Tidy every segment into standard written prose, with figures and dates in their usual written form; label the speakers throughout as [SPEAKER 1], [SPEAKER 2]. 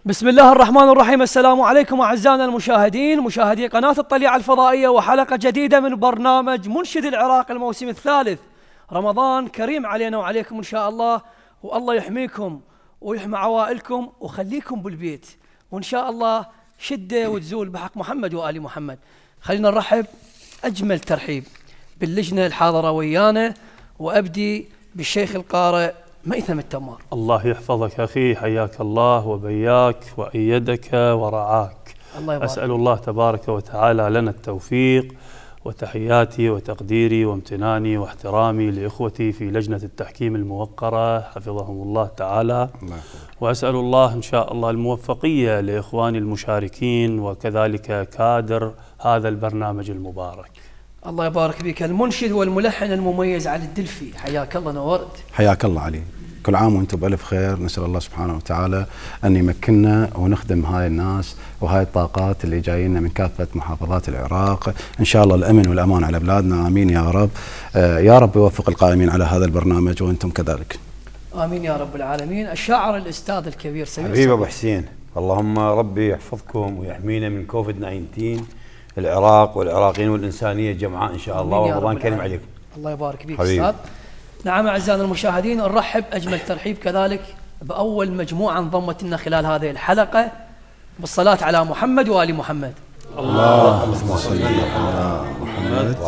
[SPEAKER 1] بسم الله الرحمن الرحيم. السلام عليكم أعزائنا المشاهدين، مشاهدي قناة الطليعة الفضائية، وحلقة جديدة من برنامج منشد العراق الموسم الثالث. رمضان كريم علينا وعليكم إن شاء الله، والله يحميكم ويحمي عوائلكم وخليكم بالبيت، وإن شاء الله شدة وتزول بحق محمد وآل محمد. خلينا نرحب أجمل ترحيب باللجنة الحاضرة ويانا، وأبدي بالشيخ القارئ ميثم التمار.
[SPEAKER 2] الله يحفظك أخي، حياك الله وبياك وأيدك ورعاك.
[SPEAKER 1] الله يبارك.
[SPEAKER 2] أسأل الله تبارك وتعالى لنا التوفيق، وتحياتي وتقديري وامتناني واحترامي لإخوتي في لجنة التحكيم الموقرة حفظهم الله تعالى. وأسأل الله إن شاء الله الموفقية لإخواني المشاركين وكذلك كادر هذا البرنامج المبارك.
[SPEAKER 1] الله يبارك بك. المنشد والملحن المميز علي الدلفي، حياك الله، نورت.
[SPEAKER 3] حياك الله علي، كل عام وانتم بألف خير. نسأل الله سبحانه وتعالى أن يمكننا ونخدم هاي الناس وهاي الطاقات اللي جايين من كافة محافظات العراق، إن شاء الله الأمن والأمان على بلادنا، آمين يا رب. يا رب يوفق القائمين على هذا البرنامج وأنتم كذلك،
[SPEAKER 1] آمين يا رب العالمين. الشاعر الأستاذ الكبير سمير
[SPEAKER 4] حبيبي أبو حسين، اللهم ربي يحفظكم ويحمينا من كوفيد 19، العراق والعراقيين والإنسانية جمعاء إن شاء الله، ورمضان كريم عليكم.
[SPEAKER 1] الله يبارك بك أستاذ. نعم أعزائنا المشاهدين، نرحب أجمل ترحيب كذلك بأول مجموعة انضمت لنا خلال هذه الحلقة، بالصلاة على محمد وآل محمد.
[SPEAKER 3] اللهم صل على محمد.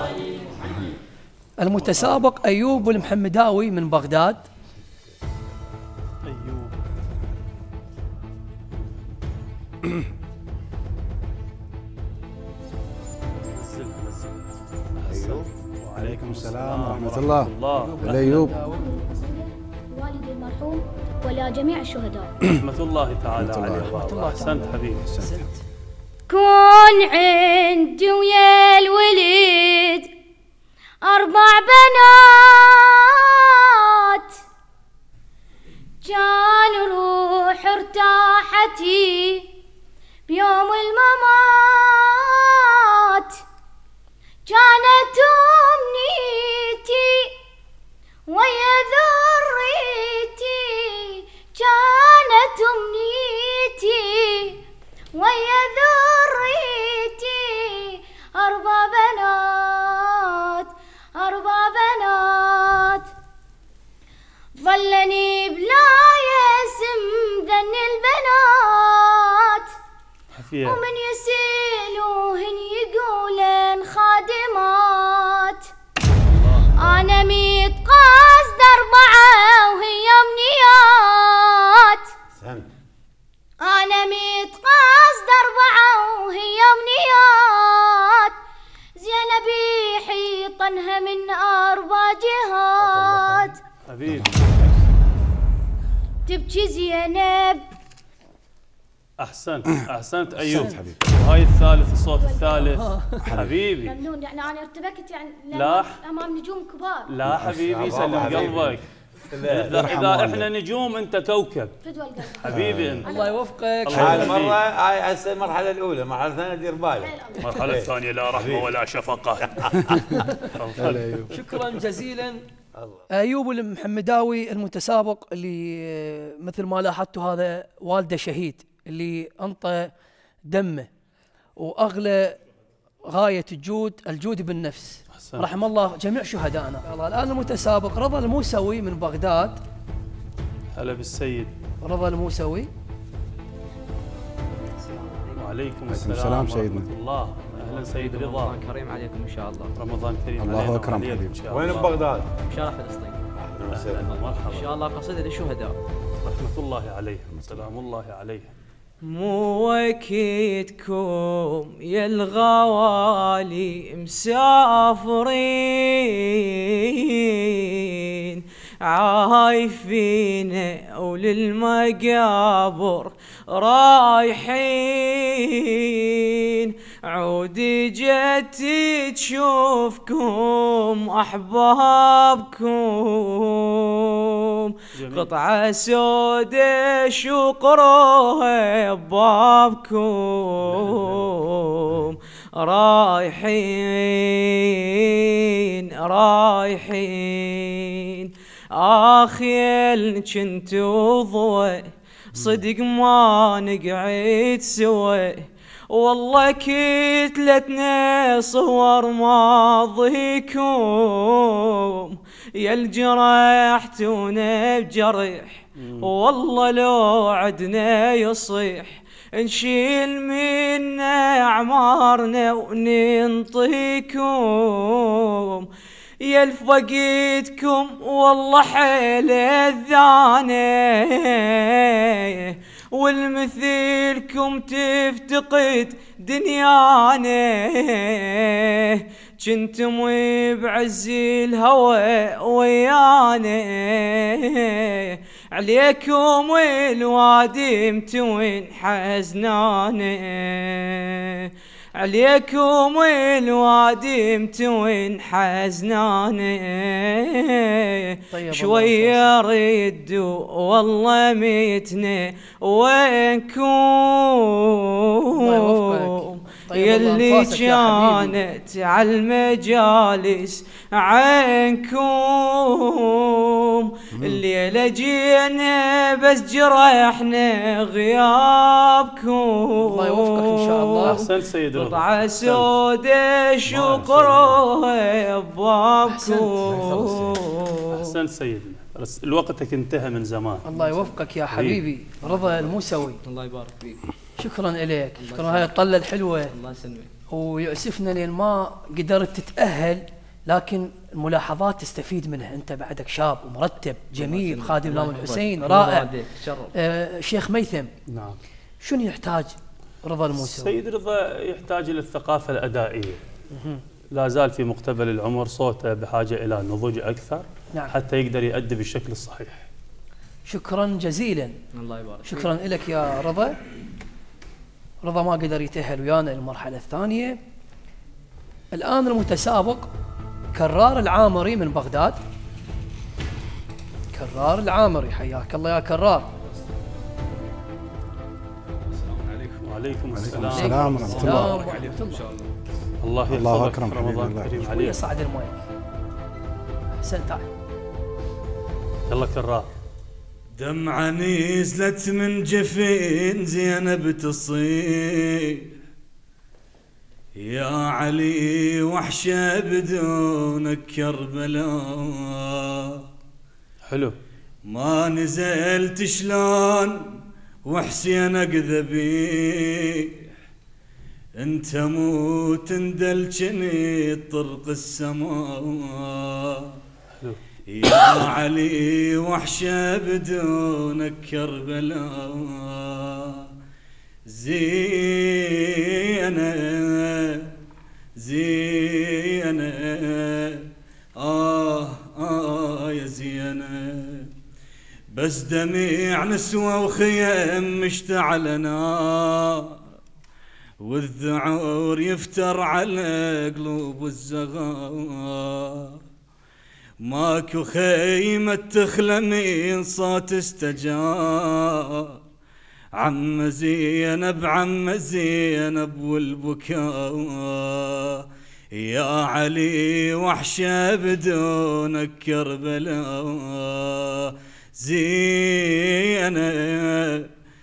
[SPEAKER 1] المتسابق أيوب المحمداوي من بغداد.
[SPEAKER 3] وعليكم السلام ورحمة الله. الأيوب
[SPEAKER 5] والدي المرحوم ولا جميع الشهداء.
[SPEAKER 2] رحمة الله تعالى عليه. أحسنت حبيبي.
[SPEAKER 5] كون عندي ويا الولد 4 بنات، كان روح ارتاحتي بيوم الممات، كانت أمنيتي ويا ذريتي، كانت أمنيتي ويا ذريتي، 4 بنات 4 بنات، ظلني بلا يسم ذن البنات، ومن يسألوهن يقولن خادمات، أنا 100 قصد 4 وهي أمنيات، أنا 100 قصد 4 وهي أمنيات، زينب حيطنها من 4 جهات.
[SPEAKER 2] حبيبي
[SPEAKER 5] تبكي زينب.
[SPEAKER 2] أحسنت أيوب. وهاي الثالث، الصوت الثالث. حبيبي
[SPEAKER 5] ممنون، يعني أنا ارتبكت يعني
[SPEAKER 2] لا
[SPEAKER 5] أمام نجوم كبار.
[SPEAKER 2] لا حبيبي، سلم قلبك. إذا إحنا نجوم أنت كوكب.
[SPEAKER 5] فدوى القلب
[SPEAKER 2] حبيبي أنت.
[SPEAKER 1] الله يوفقك.
[SPEAKER 4] هاي المرة، هاي هسه المرحلة الأولى، المرحلة الثانية دير بالك.
[SPEAKER 2] المرحلة الثانية لا رحمة ولا شفقة.
[SPEAKER 1] شكرا جزيلا أيوب المحمداوي المتسابق، اللي مثل ما لاحظتوا هذا والده شهيد اللي أنطى دمه، وأغلى غاية الجود بالنفس. رحم الله جميع شهدائنا. الآن المتسابق رضا الموسوي من بغداد.
[SPEAKER 2] هلا بالسيد
[SPEAKER 1] رضا الموسوي.
[SPEAKER 2] وعليكم
[SPEAKER 3] السلام سيدنا.
[SPEAKER 2] ورحمة الله. أهلا سيد رضا.
[SPEAKER 6] رمضان كريم عليكم إن شاء الله.
[SPEAKER 2] رمضان كريم.
[SPEAKER 3] الله أكرم حبيبي.
[SPEAKER 4] وين ببغداد؟
[SPEAKER 6] بشارع فلسطين.
[SPEAKER 2] مرحبا.
[SPEAKER 6] إن شاء الله قصيدة للشهداء.
[SPEAKER 2] رحمة الله عليهم، سلام الله عليهم.
[SPEAKER 6] مو وكيدكم يا الغوالي مسافرين، عايفين وللمقابر رايحين، عودي جتي تشوفكم أحبابكم، قطعة سودة شقروها ببابكم، رايحين رايحين، آخيل جنتو ضوي صدق ما نقعد سوى، والله كتلتنا صور ماضيكم يا الجرحتونا بجرح، والله لو عدنا يصيح نشيل منا أعمارنا وننطيكم يا الفقيدكم والله حيل الذاني، والمثيلكم تفتقد دنيانا، جنتم بعز الهوى ويانا، عليكم الوادي متوين حزنانا، عليكم الوادي متوين حزنانا،
[SPEAKER 1] طيب
[SPEAKER 6] شوية ردوا والله ميتنا وينكم
[SPEAKER 1] طيب
[SPEAKER 6] يلي
[SPEAKER 1] أنفاسك يا حبيبي.
[SPEAKER 6] كانت على المجالس عنكم، الليلة جينا بس جرحنا غيابكم،
[SPEAKER 1] الله يوفقك إن شاء الله.
[SPEAKER 2] أحسنت سيد رضا.
[SPEAKER 6] قطعة سودة شكرها بابكم.
[SPEAKER 2] أحسنت سيدنا، بس الوقتك انتهى من زمان.
[SPEAKER 1] الله يوفقك يا حبيبي رضا الموسوي.
[SPEAKER 6] الله يبارك فيك.
[SPEAKER 1] شكرا إليك، شكرا هاي الطلة الحلوة.
[SPEAKER 6] الله يسلمك.
[SPEAKER 1] ويؤسفنا لين ما قدرت تتأهل، لكن الملاحظات تستفيد منها. أنت بعدك شاب ومرتب جميل، خادم الإمام الحسين رائع. شيخ ميثم،
[SPEAKER 2] نعم.
[SPEAKER 1] شنو يحتاج رضا الموسوي؟
[SPEAKER 2] سيد رضا يحتاج إلى الثقافة الأدائية. لا زال في مقتبل العمر، صوته بحاجة إلى نضوج أكثر.
[SPEAKER 1] نعم.
[SPEAKER 2] حتى يقدر يؤدي بالشكل الصحيح.
[SPEAKER 1] شكرا جزيلا.
[SPEAKER 6] الله يبارك.
[SPEAKER 1] شكرا لك يا رضا. رضا ما قدر يتأهل ويانا للمرحلة الثانية. الآن المتسابق كرار العامري من بغداد. كرار العامري، حياك الله يا كرار.
[SPEAKER 2] وعليكم السلام.
[SPEAKER 3] السلام ورحمة الله.
[SPEAKER 1] وعليكم الله.
[SPEAKER 2] الله
[SPEAKER 3] الله
[SPEAKER 2] يحفظك.
[SPEAKER 3] أكرم
[SPEAKER 2] رمضان
[SPEAKER 3] حبيبي،
[SPEAKER 2] كريم
[SPEAKER 1] شوية
[SPEAKER 2] عليك.
[SPEAKER 1] صعد المايك. أحسنت. تعال.
[SPEAKER 2] يلا كرار.
[SPEAKER 7] دمعة نزلت من جفين زينب تصيح، يا علي وحشة بدونك كربلاء،
[SPEAKER 2] حلو.
[SPEAKER 7] ما نزلت شلون وحسينك ذبيح، انت موت اندلجني طرق السماء،
[SPEAKER 2] حلو.
[SPEAKER 7] يا علي وحشة بدونك كربلاء، زينب زينب يا زينب، بس دميع نسوة وخيم مشتعل نار، والذعور يفتر على قلوب الزغار، ماكو خيمة تخلى من صوت استجار، عم زينب عم زينب والبكاء، يا علي وحشة بدونك كربلاء، زينب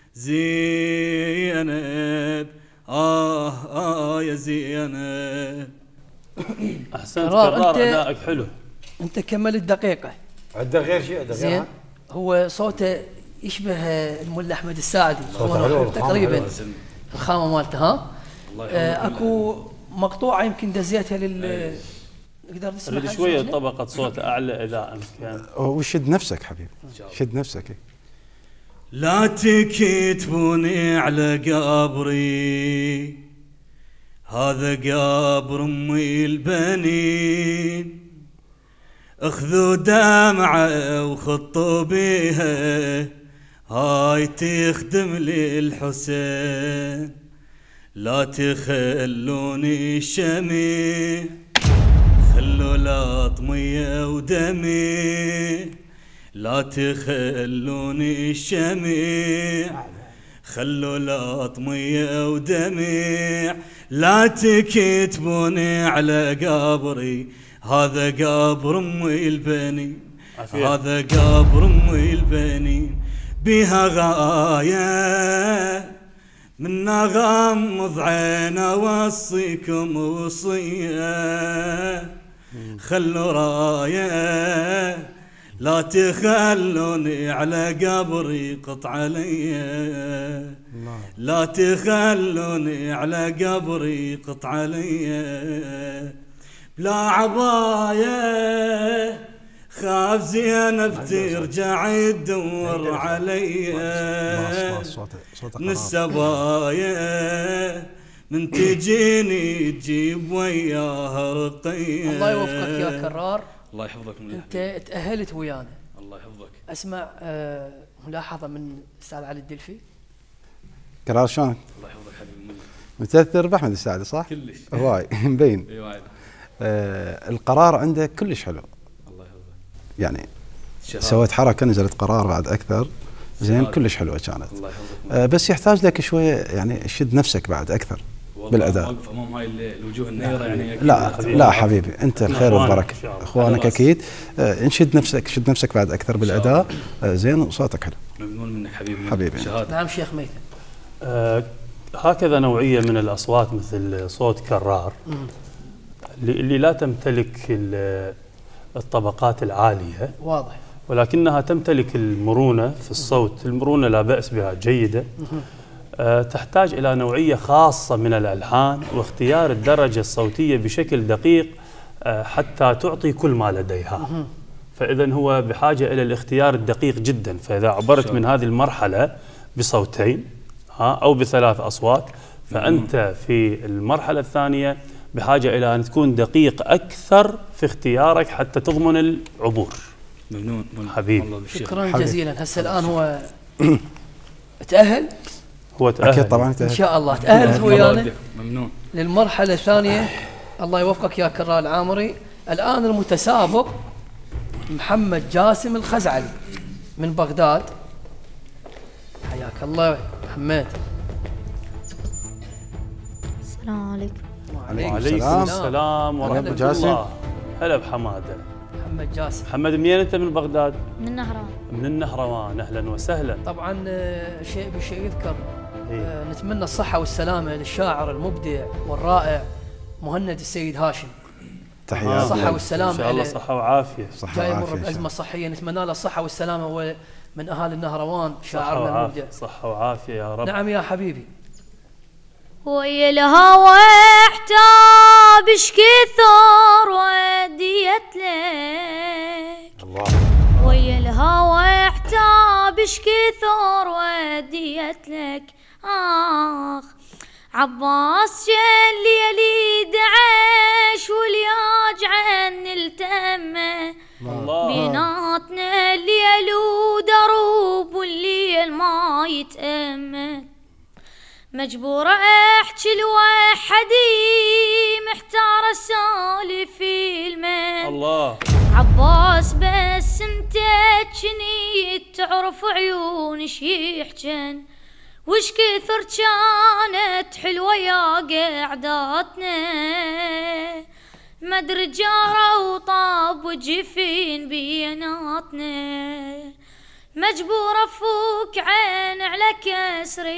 [SPEAKER 7] زينب يا زينب.
[SPEAKER 2] أحسنت
[SPEAKER 1] كرار،
[SPEAKER 2] كرار،
[SPEAKER 1] أنت-
[SPEAKER 2] أدائك حلو.
[SPEAKER 1] أنت كملت دقيقة.
[SPEAKER 4] عنده غير شيء، عنده
[SPEAKER 1] زين.
[SPEAKER 4] غير
[SPEAKER 1] هو صوته يشبه الملا أحمد الساعدي.
[SPEAKER 4] صوته حلو، الخامة
[SPEAKER 1] تقريبا
[SPEAKER 4] حلوة.
[SPEAKER 1] الخامة مالته. ها. اكو مقطوعة يمكن دزيتها لل نقدر نسمع
[SPEAKER 2] ريد شوية طبقة صوت أعلى إذا أمكن.
[SPEAKER 3] وشد نفسك حبيبي، شد نفسك.
[SPEAKER 7] لا تكتبوني على قبري، هذا قبر امي البنين، اخذوا دمعة وخطوا بيها، هاي تخدم للحسين، لا تخلوني شميع، خلوا لطمية ودمي، لا تخلوني شميع، خلوا لطمية ودميع، لا تكتبوني على قبري، هذا قبر امي البنين، هذا قبر امي البنين، بيها غاية منا غمض عينا وصيكم وصية خلوا راية لا تخلوني على قبري قط عليا لا تخلوني على قبري قط عليا بلا عباية خاف زينب ترجع تدور عليا من السبايا من تجيني تجيب وياها رقية.
[SPEAKER 1] الله يوفقك يا كرار.
[SPEAKER 8] الله يحفظك من
[SPEAKER 1] انت تأهلت ويانا.
[SPEAKER 8] الله يحفظك.
[SPEAKER 1] اسمع ملاحظة من الاستاذ علي الدلفي.
[SPEAKER 3] كرار شلونك؟
[SPEAKER 8] الله يحفظك حبيبي.
[SPEAKER 3] متاثر باحمد السعدي صح؟
[SPEAKER 8] كلش.
[SPEAKER 3] هواي مبين.
[SPEAKER 8] اي وايد.
[SPEAKER 3] القرار عنده كلش حلو.
[SPEAKER 8] الله يحفظك.
[SPEAKER 3] يعني سويت حركة نزلت قرار بعد أكثر زين كلش حلوة كانت. الله يحفظك. بس يحتاج لك شوية يعني شد نفسك بعد أكثر بالأداء.
[SPEAKER 8] واقف أمام هاي الوجوه النيرة يعني.
[SPEAKER 3] لا حبيبي أنت الخير والبركة إخوانك أكيد. نشد نفسك شد نفسك بعد أكثر بالأداء زين وصوتك حلو.
[SPEAKER 8] ممنون منك حبيبي.
[SPEAKER 3] حبيبي.
[SPEAKER 1] نعم شيخ ميثم.
[SPEAKER 2] هكذا نوعية من الأصوات مثل صوت كرار اللي لا تمتلك الطبقات العالية
[SPEAKER 1] واضح
[SPEAKER 2] ولكنها تمتلك المرونة في الصوت. المرونة لا بأس بها جيدة. تحتاج إلى نوعية خاصة من الألحان واختيار الدرجة الصوتية بشكل دقيق حتى تعطي كل ما لديها. فإذا هو بحاجة إلى الاختيار الدقيق جدا. فإذا عبرت من هذه المرحلة بصوتين أو بثلاث أصوات فأنت في المرحلة الثانية بحاجة إلى أن تكون دقيق أكثر في اختيارك حتى تضمن العبور.
[SPEAKER 8] ممنون
[SPEAKER 2] حبيبي.
[SPEAKER 1] شكرا جزيلا. هسه الآن هو تأهل؟
[SPEAKER 2] هو تأهل
[SPEAKER 3] أكيد طبعا
[SPEAKER 1] إن شاء الله تأهل ويانا.
[SPEAKER 8] ممنون.
[SPEAKER 1] للمرحلة الثانية. الله يوفقك يا كرار العامري. الآن المتسابق محمد جاسم الخزعلي من بغداد. حياك الله محمد.
[SPEAKER 5] السلام عليكم.
[SPEAKER 2] وعليكم السلام ورحمة الله. هلا بحمادة.
[SPEAKER 1] محمد جاسم.
[SPEAKER 2] محمد منين أنت؟ من بغداد؟
[SPEAKER 5] من النهروان.
[SPEAKER 2] من النهروان. أهلا وسهلا.
[SPEAKER 1] طبعا شيء بشيء يذكر. نتمنى الصحة والسلامة للشاعر المبدع والرائع مهند السيد هاشم.
[SPEAKER 3] تحياتي.
[SPEAKER 1] الصحة والسلامة.
[SPEAKER 2] إن شاء الله صحة وعافية.
[SPEAKER 1] جاي يمر بأزمة صحية نتمنى له الصحة والسلامة. هو من أهالي النهروان شاعرنا المبدع.
[SPEAKER 2] صحة وعافية يا رب.
[SPEAKER 1] نعم يا حبيبي.
[SPEAKER 5] ويا الهوى احتاب اش كثر وديت لك. ويا الهوى احتاب اش كثر وديت لك. عباس الليلي دعش والياج عن التمه. بيناتنا الليل ودروب والليل ما يتأمن. مجبورة احكي لوحدي محتارة اسولف في المن.
[SPEAKER 2] الله.
[SPEAKER 5] عباس بس انت جنيت تعرف عيون يحجن. وش كثر كانت حلوة يا قعداتنا. مدري جارة وطاب وجفين بيناتنا. مجبورة فوك عين على كسر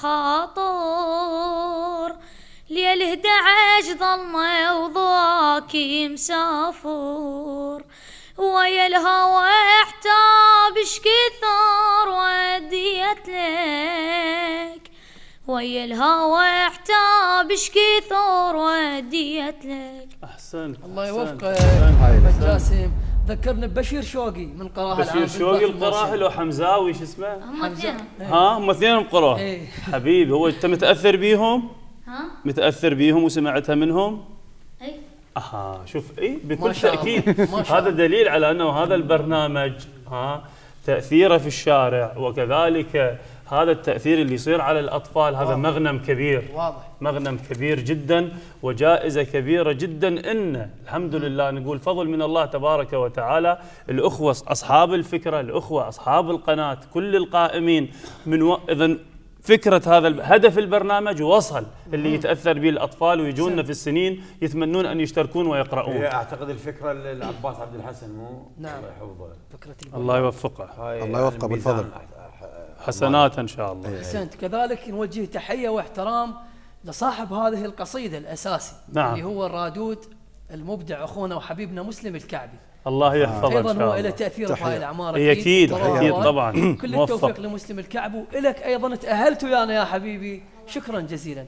[SPEAKER 5] الخاطر. ليل 11 ظلمة وضواكي مسافر. ويا الهوى احتاب اش كثر وديت لك. ويا الهوى احتاب اش كثر وديت لك.
[SPEAKER 2] أحسنت.
[SPEAKER 1] الله يوفقك محمد جاسم. ذكرنا ببشير شوقي من قراها
[SPEAKER 2] بشير شوقي القراها لو حمزاوي شو اسمه؟
[SPEAKER 5] حمزة.
[SPEAKER 2] هم اثنين قراها. حبيبي هو انت متاثر بيهم؟ متاثر بيهم وسمعتها منهم؟
[SPEAKER 5] اي.
[SPEAKER 2] شوف بكل تاكيد هذا دليل على انه هذا البرنامج تاثيره في الشارع وكذلك هذا التاثير اللي يصير على الاطفال هذا مغنم كبير.
[SPEAKER 1] واضح.
[SPEAKER 2] مغنم كبير جدا وجائزه كبيره جدا. ان الحمد لله نقول فضل من الله تبارك وتعالى. الاخوه اصحاب الفكره، الاخوه اصحاب القناه، كل القائمين من اذا فكرة هذا هدف البرنامج وصل اللي يتأثر به الأطفال ويجونا في السنين يتمنون أن يشتركون ويقرؤون.
[SPEAKER 4] أعتقد الفكرة العباس عبد الحسن مو؟
[SPEAKER 1] نعم.
[SPEAKER 4] الله يحفظه.
[SPEAKER 2] الله يوفقه.
[SPEAKER 3] الله يوفقه بالفضل.
[SPEAKER 2] حسنات إن شاء الله.
[SPEAKER 1] أحسنت. كذلك نوجه تحية واحترام لصاحب هذه القصيدة الأساسي،
[SPEAKER 2] نعم،
[SPEAKER 1] اللي هو الرادود المبدع أخونا وحبيبنا مسلم الكعبي.
[SPEAKER 2] الله يحفظه إن شاء
[SPEAKER 1] أيضا
[SPEAKER 2] الله.
[SPEAKER 1] هو له تأثير في هاي الأعمار
[SPEAKER 2] أكيد طبعا.
[SPEAKER 1] كل التوفيق لمسلم الكعبي، ولك أيضا تأهلت ويانا يا حبيبي، شكرا جزيلا.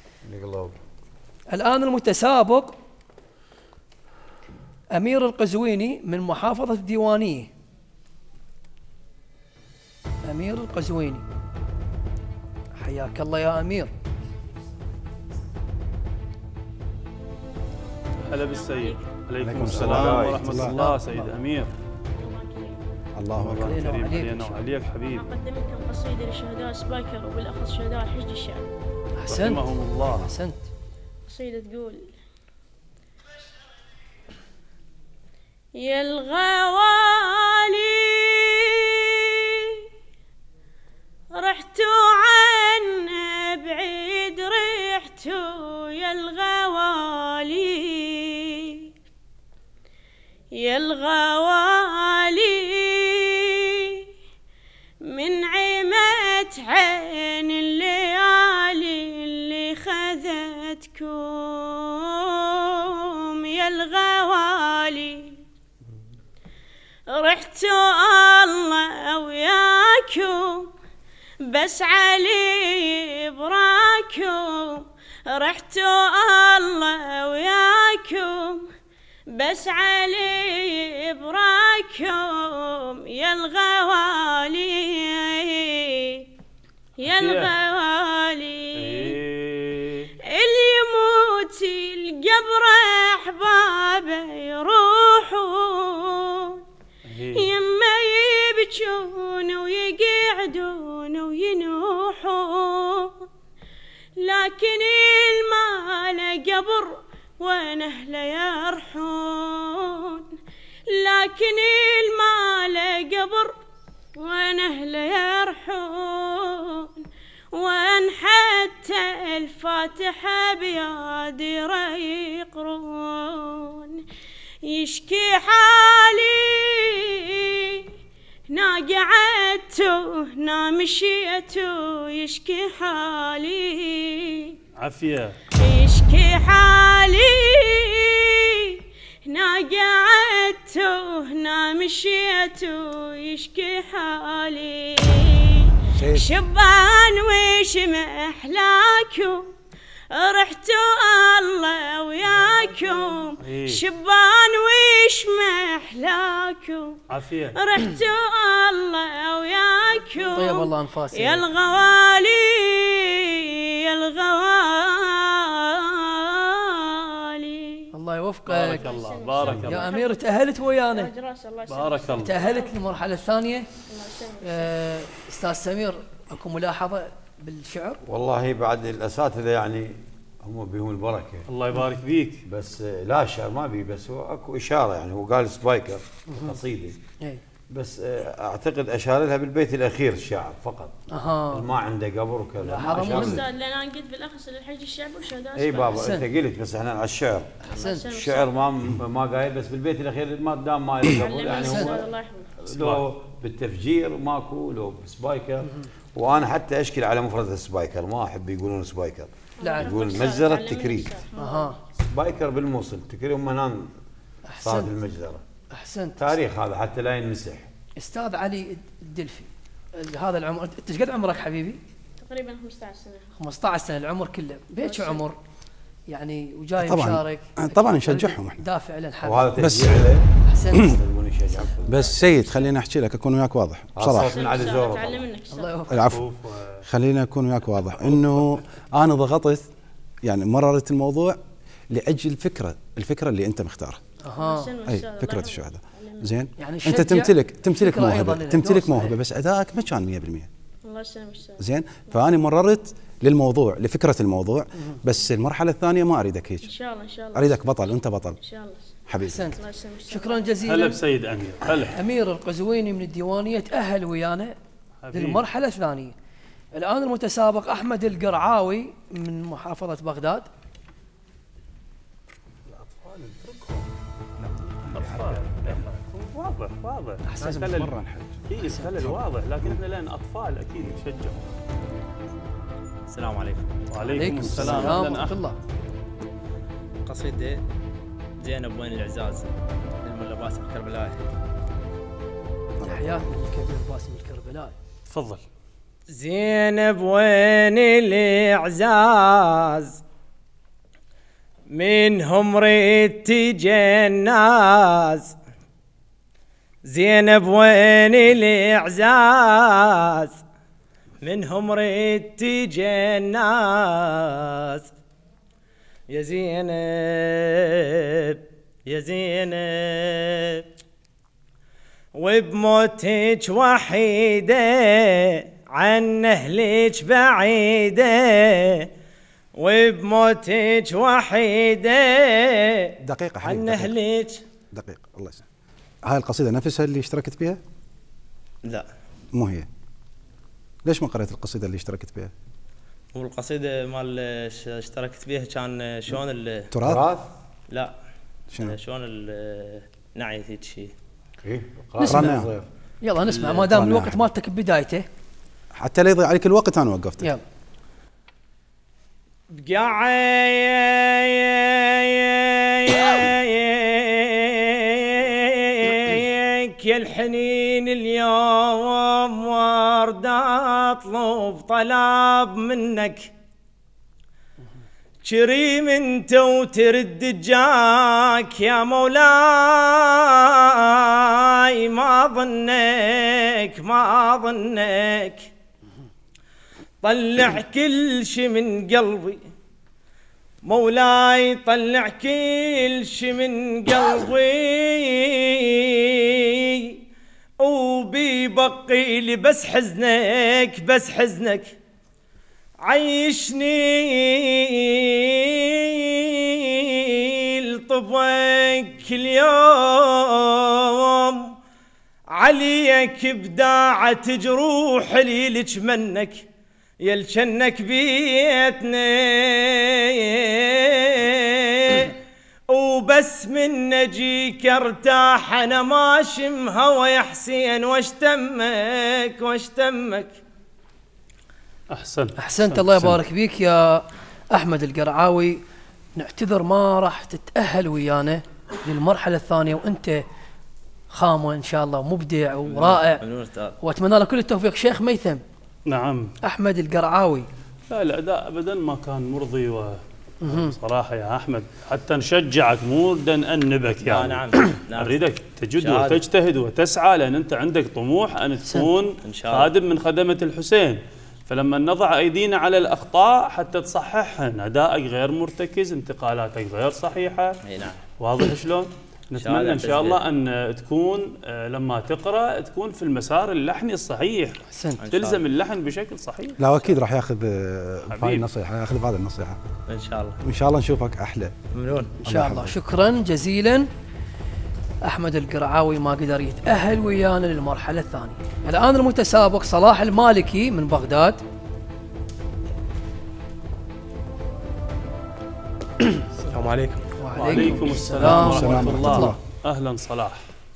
[SPEAKER 1] الآن المتسابق أمير القزويني من محافظة الديوانية. أمير القزويني، حياك الله يا أمير.
[SPEAKER 2] هلا بالسيد. عليكم السلام ورحمة الله سيد أمير.
[SPEAKER 3] الله أكبر.
[SPEAKER 2] كريم علينا وعليك حبيبي.
[SPEAKER 9] قدمت لكم قصيدة لشهداء سبايكر وبالأخص شهداء الحشد الشعبي.
[SPEAKER 1] أحسنت.
[SPEAKER 2] رحمهم الله.
[SPEAKER 1] أحسنت.
[SPEAKER 9] قصيدة تقول: يا الغوالي رحتوا عنا بعيد، رحتوا يا الغوالي، يا الغوالي من عمت عين الليالي اللي خذتكم، يا الغوالي رحتوا الله وياكم بس علي براكم، رحتوا الله وياكم بس علي براكم، يا الغوالي يا الغوالي اللي يموت القبر احبابه يروحون، يما يبكون ويقعدون وينوحون، لكن المال قبر وين اهله يرحون، لكن المال قبر وين اهله يرحون، وين حتى الفاتحة بيادره يقرون، يشكي حالي هنا قعدتو هنا مشيتو، يشكي حالي
[SPEAKER 2] عافية،
[SPEAKER 9] يشكي حالي هنا قعدتو هنا مشيتو، يشكي حالي شبان وش محلاكم رحتوا الله وياكم، شبان وش محلاكم
[SPEAKER 2] عافية
[SPEAKER 9] رحتوا الله وياكم،
[SPEAKER 1] طيب الله انفاسي
[SPEAKER 9] يا الغوالي يا الغوالي.
[SPEAKER 1] الله يوفقك.
[SPEAKER 2] بارك الله بارك الله
[SPEAKER 1] يا أمير تأهلت ويانا،
[SPEAKER 2] بارك الله.
[SPEAKER 1] تأهلت للمرحلة الثانية. أستاذ سمير أكو ملاحظة بالشعر؟
[SPEAKER 4] والله بعد الاساتذه يعني هم بهم البركه،
[SPEAKER 2] الله يبارك بيك.
[SPEAKER 4] بس لا شعر ما بي، بس هو اكو اشاره يعني، هو قال سبايكر قصيده بس اعتقد اشار لها بالبيت الاخير الشاعر فقط. ما عنده قبر وكذا.
[SPEAKER 1] هذا
[SPEAKER 9] استاذ لان انا قلت بالاخص للحج الشعبي وشهداء.
[SPEAKER 4] اي بابا انت قلت، بس احنا على الشعر. الشعر ما قايل، بس بالبيت الاخير ما دام ما له قبر يعني هو لو بالتفجير ماكو، لو بسبايكر. وانا حتى اشكل على مفرد السبايكر، ما احب يقولون سبايكر، يقول مجزره تكريت. سبايكر بالموصل تكريت، هم هنان صارت المجزره.
[SPEAKER 1] احسنت.
[SPEAKER 4] تاريخ هذا حتى لا ينمسح.
[SPEAKER 1] استاذ علي الدلفي، هذا العمر انت ايش قد عمرك حبيبي؟
[SPEAKER 9] تقريبا 15 سنه.
[SPEAKER 1] 15 سنه، العمر كله بيك عمر يعني، وجاي مشارك.
[SPEAKER 3] طبعا نشجعهم احنا،
[SPEAKER 1] دافع للحق.
[SPEAKER 4] وهذا
[SPEAKER 3] بس
[SPEAKER 1] احسنت.
[SPEAKER 3] بس سيد خليني احكي لك، اكون وياك واضح بصراحه.
[SPEAKER 4] من على زور
[SPEAKER 9] تعلم منك.
[SPEAKER 1] الله يوفقك.
[SPEAKER 3] العفو. خليني اكون وياك واضح انه انا ضغطت يعني مررت الموضوع لاجل الفكره اللي انت مختارها. اي فكره الشهاده. زين يعني انت تمتلك موهبه بس ادائك ما كان 100%.
[SPEAKER 9] الله يسلمك استاذ.
[SPEAKER 3] زين، فاني مررت للموضوع لفكره الموضوع، بس المرحله الثانيه ما اريدك هيك.
[SPEAKER 9] ان شاء الله ان شاء الله.
[SPEAKER 3] اريدك بطل، انت بطل
[SPEAKER 9] ان شاء الله
[SPEAKER 3] حبيبي.
[SPEAKER 1] احسنت. شكرا جزيلا.
[SPEAKER 2] هلا بسيد امير. هلا.
[SPEAKER 1] امير القزويني من الديوانيه تاهل ويانا للمرحله الثانيه. الان المتسابق احمد القرعاوي من محافظه بغداد.
[SPEAKER 2] الاطفال واضح واضح.
[SPEAKER 3] لازم مرة نحج.
[SPEAKER 2] اي الخلل واضح، لكن احنا لان اطفال اكيد نشجع.
[SPEAKER 10] السلام عليكم.
[SPEAKER 2] وعليكم السلام
[SPEAKER 1] ورحمة الله.
[SPEAKER 10] قصيدة زينب وين الإعزاز للملا باسم الكربلائي.
[SPEAKER 1] تحياتنا للكبير باسم الكربلائي.
[SPEAKER 2] تفضل.
[SPEAKER 6] زينب وين الإعزاز منهم ريد تجي الناس. زينب وين الإعزاز منهم ريد تجي الناس. يا زينب يا زينب وبموتك وحيدة عن أهلك بعيدة. وبموتك وحيدة
[SPEAKER 3] دقيقة
[SPEAKER 6] عن أهلك.
[SPEAKER 3] دقيقة الله يسلمك. هاي القصيدة نفسها اللي اشتركت بها؟
[SPEAKER 10] لا
[SPEAKER 3] مو هي. ليش ما قرأت القصيدة اللي اشتركت بها؟
[SPEAKER 10] والقصيدة مال اشتركت بيها كان شلون
[SPEAKER 3] تراث؟
[SPEAKER 10] لا
[SPEAKER 3] شنو؟
[SPEAKER 10] شلون نعي هيك شيء.
[SPEAKER 4] ايه
[SPEAKER 1] نسمع. يلا نسمع ما دام الوقت مالتك ببدايته.
[SPEAKER 3] حتى لا يضيع عليك الوقت انا وقفت.
[SPEAKER 1] يلا.
[SPEAKER 6] بقعيك يا الحنين اليوم ورد اطلب طلب منك. كريم انت وترد جاك يا مولاي. ما ظنك ما ظنك طلع كل شي من قلبي مولاي. طلع كل شي من قلبي وبيبقي لي بس حزنك بس حزنك. عيشني لطبك اليوم عليك بداعة جروح ليلك منك. يلشنك بيتنا وبس من نجيك ارتاح. انا ماشي مهوى يا حسين واش تمك واش تمك.
[SPEAKER 1] احسنت الله يبارك بيك يا احمد القرعاوي. نعتذر ما راح تتاهل ويانا للمرحله الثانيه وانت خامه ان شاء الله مبدع ورائع واتمنى لك كل التوفيق. شيخ ميثم.
[SPEAKER 2] نعم.
[SPEAKER 1] احمد القرعاوي.
[SPEAKER 2] لا الاداء ابدا ما كان مرضي صراحه يا احمد، حتى نشجعك مو نأنبك يعني.
[SPEAKER 10] نعم
[SPEAKER 2] نريدك تجد وتجتهد وتسعى لان انت عندك طموح ان تكون خادم من خدمه الحسين. فلما نضع ايدينا على الاخطاء حتى تصححهن. ادائك غير مرتكز، انتقالاتك غير صحيحه.
[SPEAKER 10] اي نعم.
[SPEAKER 2] واضح شلون؟ نتمنى ان شاء الله ان تكون لما تقرا تكون في المسار اللحني الصحيح. تلزم اللحن بشكل صحيح.
[SPEAKER 3] لا اكيد راح ياخذ هاي النصيحه، ياخذ بهذه النصيحه
[SPEAKER 10] ان شاء الله.
[SPEAKER 3] وان شاء الله نشوفك احلى.
[SPEAKER 10] ممنون
[SPEAKER 1] ان شاء الله. شكرا جزيلا. احمد القرعاوي ما قدر يتاهل ويانا للمرحله الثانيه. الان المتسابق صلاح المالكي من بغداد.
[SPEAKER 11] السلام عليكم.
[SPEAKER 2] وعليكم السلام ورحمة الله. أهلا صلاح.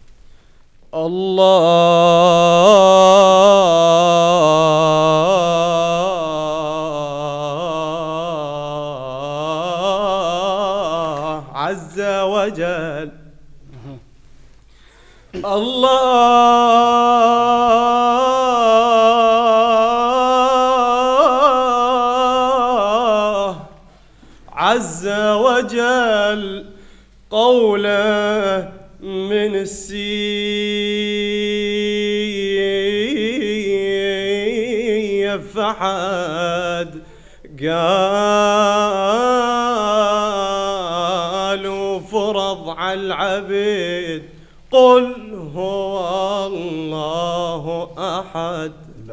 [SPEAKER 6] الله عز وجل الله عز وجل قوله من السيف فحد قالوا فرض على العبيد قل هو الله أحد.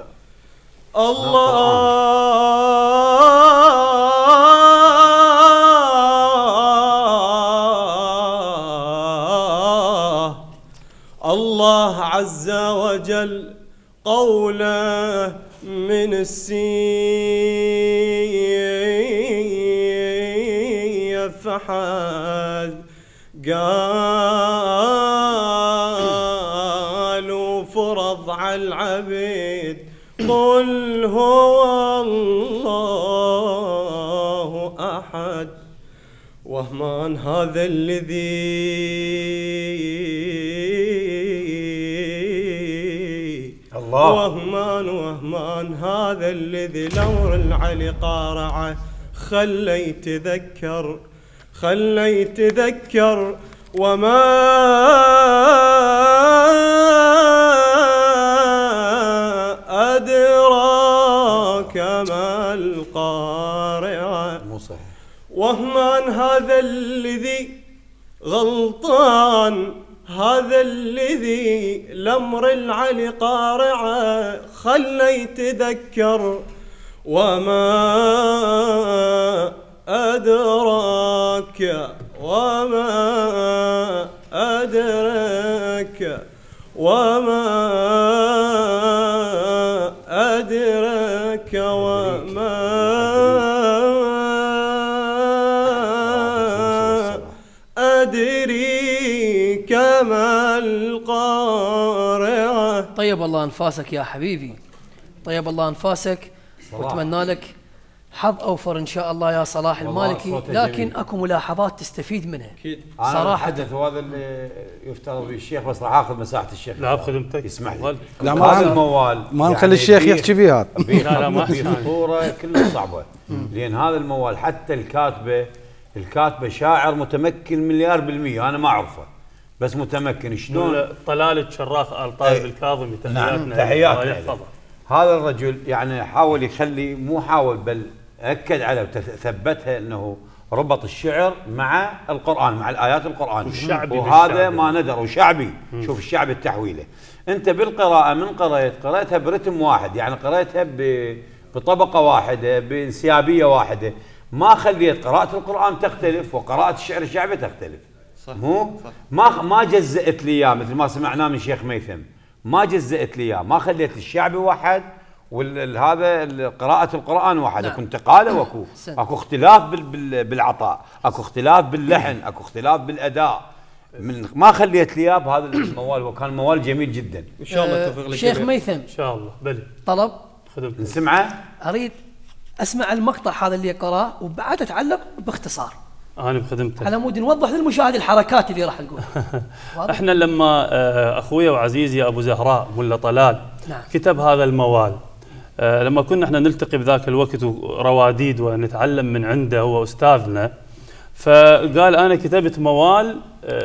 [SPEAKER 6] الله عز وجل قوله من السيف فحد قالوا على العبيد قل هو الله أحد وهمان هذا الذي
[SPEAKER 4] الله
[SPEAKER 6] وهمان هذا الذي لور العلي قارعه خلي يتذكر وما أدراك ما القارعة وهمان هذا الذي غلطان هذا الذي لمر العلي قارعه خلي يتذكر وما أدراك وما أدراك وما أدراك وما أدريك ما القارعة.
[SPEAKER 1] طيب الله أنفاسك يا حبيبي، طيب الله أنفاسك، واتمنى لك حظ أوفر إن شاء الله يا صلاح المالكي، لكن أكو ملاحظات تستفيد منها.
[SPEAKER 4] أكيد. صراحة أتحدث وهذا اللي يفترض به الشيخ، بس راح آخذ مساحة الشيخ.
[SPEAKER 2] لا بخدمتك
[SPEAKER 4] يسمح لي.
[SPEAKER 3] لا هذا الموال ما نخلي الشيخ يحكي فيها.
[SPEAKER 4] لا ما في خطورة كلها صعبة، لأن هذا الموال حتى الكاتبة شاعر متمكن مليار بالمية، أنا ما أعرفه بس متمكن. شلون
[SPEAKER 2] طلال الشراخ آل طالب الكاظمي، تحياتنا.
[SPEAKER 4] تحياتنا. هذا الرجل يعني حاول يخلي، مو حاول بل أكد على وثبتها أنه ربط الشعر مع القرآن، مع الآيات القرآن، وهذا ما ندر وشعبي. شوف الشعب التحويله، أنت بالقراءة من قرأتها برتم واحد، يعني قرأتها بطبقة واحدة بانسيابية واحدة، ما خليت قراءة القرآن تختلف وقراءة الشعر الشعبي تختلف. صح. مو صح. ما جزأت لي اياه مثل ما سمعناه من شيخ ميثم، ما جزأت لي اياه، ما خليت الشعبي واحد وهذا قراءة القرآن واحد. اكو انتقاله واكو اختلاف بالعطاء، اكو اختلاف باللحن، اكو اختلاف بالاداء. ما خليت لي اياه بهذا الموال، وكان موال جميل جدا.
[SPEAKER 2] ان شاء الله توفيق لك
[SPEAKER 1] شيخ ميثم. ان
[SPEAKER 2] شاء الله. بلي
[SPEAKER 1] طلب
[SPEAKER 4] نسمعه.
[SPEAKER 1] اريد اسمع المقطع هذا اللي قراه وبعد اتعلق باختصار.
[SPEAKER 2] انا بخدمتك
[SPEAKER 1] على مود نوضح للمشاهد الحركات اللي راح نقولها.
[SPEAKER 2] احنا لما اخويا وعزيزي ابو زهراء ملا طلال
[SPEAKER 1] نعم.
[SPEAKER 2] كتب هذا الموال، لما كنا احنا نلتقي بذاك الوقت رواديد ونتعلم من عنده، هو استاذنا، فقال انا كتبت موال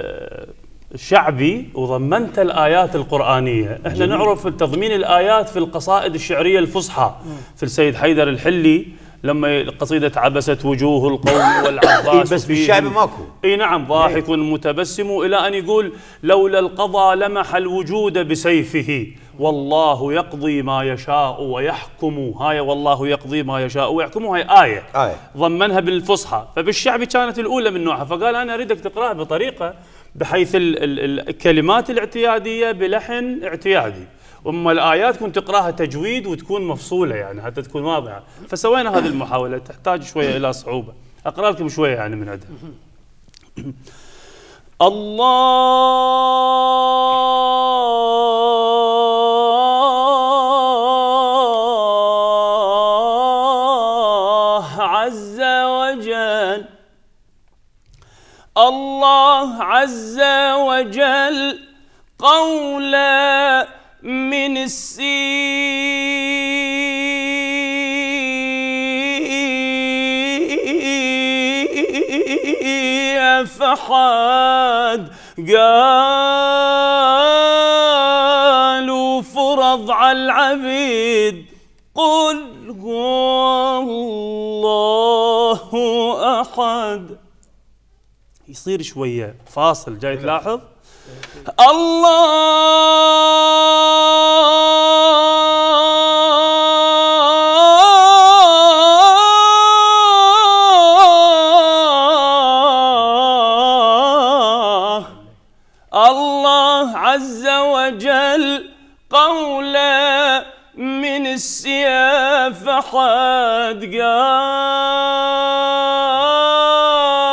[SPEAKER 2] شعبي وضمنت الآيات القرآنية. احنا نعرف تضمين الآيات في القصائد الشعرية الفصحى، في السيد حيدر الحلي لما قصيدة عبست وجوه القوم والعباس
[SPEAKER 4] بس بالشعب ماكو.
[SPEAKER 2] اي نعم، ضاحك متبسم، الى ان يقول لولا القضاء لمح الوجود بسيفه والله يقضي ما يشاء ويحكم. هاي والله يقضي ما يشاء ويحكم، هاي آية ضمنها بالفصحى، فبالشعبي كانت الأولى من نوعها. فقال أنا أريدك تقرأها بطريقة بحيث الكلمات الاعتيادية بلحن اعتيادي، أما الآيات كنت تقراها تجويد وتكون مفصولة يعني حتى تكون واضحة. فسوينا هذه المحاولة، تحتاج شوية إلى صعوبة. أقرأ لكم شوية يعني من عندها. الله عز وجل، الله عز وجل قولا من السيف فحاد قالوا فرض على العبيد قل هو الله أحد. يصير شوية فاصل جاي تلاحظ. الله عز وجل قولا من السيف حد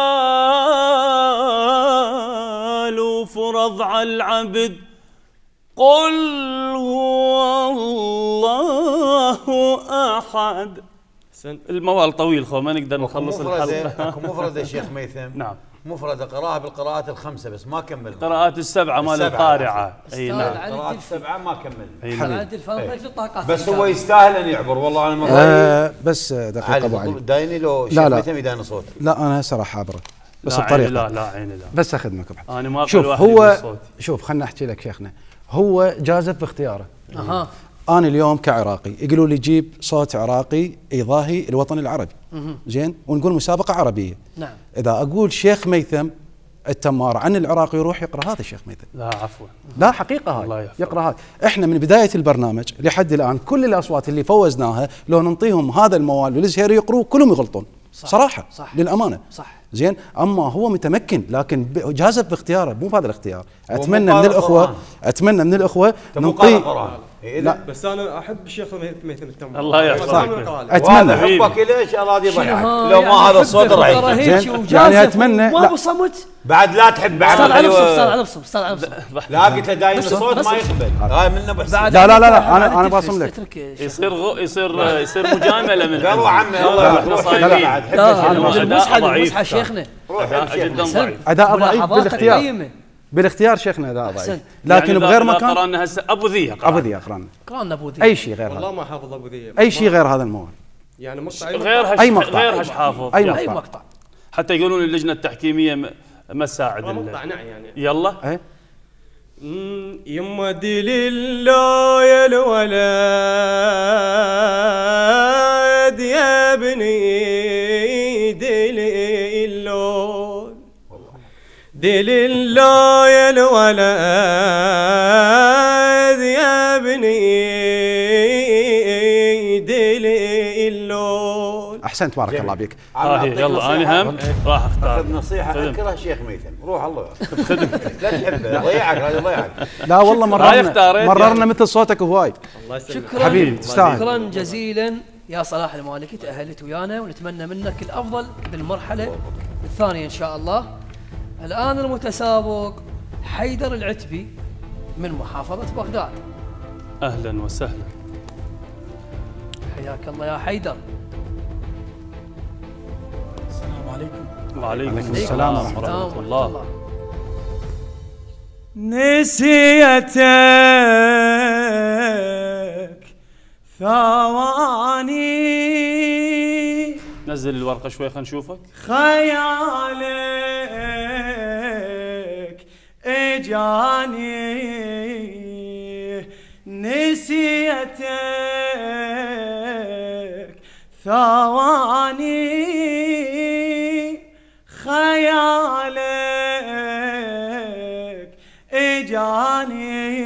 [SPEAKER 2] قالوا فرض على العبد قل هو الله أحد. الموال طويل خو ما نقدر نخلص الحلقة.
[SPEAKER 4] اكو مفردة شيخ ميثم.
[SPEAKER 2] نعم.
[SPEAKER 4] مفردة قراها بالقراءات الخمسة بس ما كمل.
[SPEAKER 2] قراءات السبعة مال القارعة.
[SPEAKER 1] اي نعم.
[SPEAKER 4] قراءات السبعة ما كمل.
[SPEAKER 1] بس
[SPEAKER 4] هو يستاهل ان يعبر والله انا ما
[SPEAKER 3] بس دقيقة ابو علي.
[SPEAKER 4] دايني لو شيخ ميثم يداين صوت.
[SPEAKER 3] لا انا هسه راح اعبره. بس
[SPEAKER 2] الطريقة لا عيني لا.
[SPEAKER 3] بس اخدمك
[SPEAKER 2] انا ما
[SPEAKER 3] شوف هو شوف خلنا احكي لك شيخنا. هو جازف باختياره. أنا اليوم كعراقي يقولوا لي جيب صوت عراقي يضاهي الوطن العربي. زين ونقول مسابقة عربية.
[SPEAKER 1] نعم.
[SPEAKER 3] إذا أقول شيخ ميثم التمار عن العراق يروح يقرأ هذا الشيخ ميثم.
[SPEAKER 2] لا عفوا.
[SPEAKER 3] لا حقيقة هاي يقرأ هذا. إحنا من بداية البرنامج لحد الآن كل الأصوات اللي فوزناها لو ننطيهم هذا الموال والزهير يقروا كلهم يغلطون. صراحة
[SPEAKER 1] صح.
[SPEAKER 3] للأمانة.
[SPEAKER 1] صح.
[SPEAKER 3] زين أما هو متمكن لكن جازف باختياره مو بهذا الاختيار. أتمنى من الأخوة نعطيه.
[SPEAKER 11] لا بس انا احب الشيخ ميثم التمار.
[SPEAKER 2] الله يحفظك.
[SPEAKER 4] اتمنى حبك ليش اراضي يضيعك لو ما هذا الصوت رعيت.
[SPEAKER 3] يعني اتمنى
[SPEAKER 1] ما بصمت
[SPEAKER 4] بعد لا تحب بعد
[SPEAKER 1] صار على بصم
[SPEAKER 4] لا قلت له دايم الصوت ما يقبل هاي منه بحسن.
[SPEAKER 3] لا انا باصم لك.
[SPEAKER 2] يصير مجامله من
[SPEAKER 4] قالوا عمي الله
[SPEAKER 2] احنا صايمين.
[SPEAKER 1] مصحى شيخنا
[SPEAKER 2] جدا ضعيف.
[SPEAKER 3] اداء ضعيف بالاختيار. بالاختيار شيخنا اداء ضعيف لكن
[SPEAKER 2] يعني
[SPEAKER 3] بغير مكان.
[SPEAKER 2] قرانا هسه ابو ذي
[SPEAKER 1] قرانا ابو ذي
[SPEAKER 3] اي شيء غير
[SPEAKER 11] والله ما حافظ ابو ذي
[SPEAKER 3] اي شيء غير هذا الموال.
[SPEAKER 11] يعني مقطع
[SPEAKER 3] اي مقطع
[SPEAKER 2] غير هش حافظ
[SPEAKER 1] اي مقطع
[SPEAKER 2] حتى يقولون اللجنه التحكيميه ما تساعد
[SPEAKER 11] مقطع يعني
[SPEAKER 2] يلا
[SPEAKER 3] ايه
[SPEAKER 6] يما دليلا يا الولد يا بني دليلون دليلا يا الولد يا بني دليلون.
[SPEAKER 3] احسنت بارك الله بك.
[SPEAKER 2] يلا انا هم راح اختار.
[SPEAKER 4] اخذ نصيحه اكره شيخ ميثم روح الله لا تحبه ضيعك هذا ضيعك.
[SPEAKER 3] لا والله مررنا مثل صوتك هواي.
[SPEAKER 1] شكرا
[SPEAKER 3] حبيبي تستاهل.
[SPEAKER 1] شكرا جزيلا يا صلاح المالكي تأهلت ويانا ونتمنى منك الافضل بالمرحله الثانيه ان شاء الله. الان المتسابق حيدر العتبي من محافظه بغداد.
[SPEAKER 2] اهلا وسهلا.
[SPEAKER 1] حياك الله يا حيدر.
[SPEAKER 9] السلام عليكم.
[SPEAKER 2] وعليكم السلام ورحمة الله.
[SPEAKER 6] نسيتك ثواني.
[SPEAKER 2] نزل الورقة شوي خلينا نشوفك.
[SPEAKER 6] خيالك اجاني نسيتك ثواني خيالك اجاني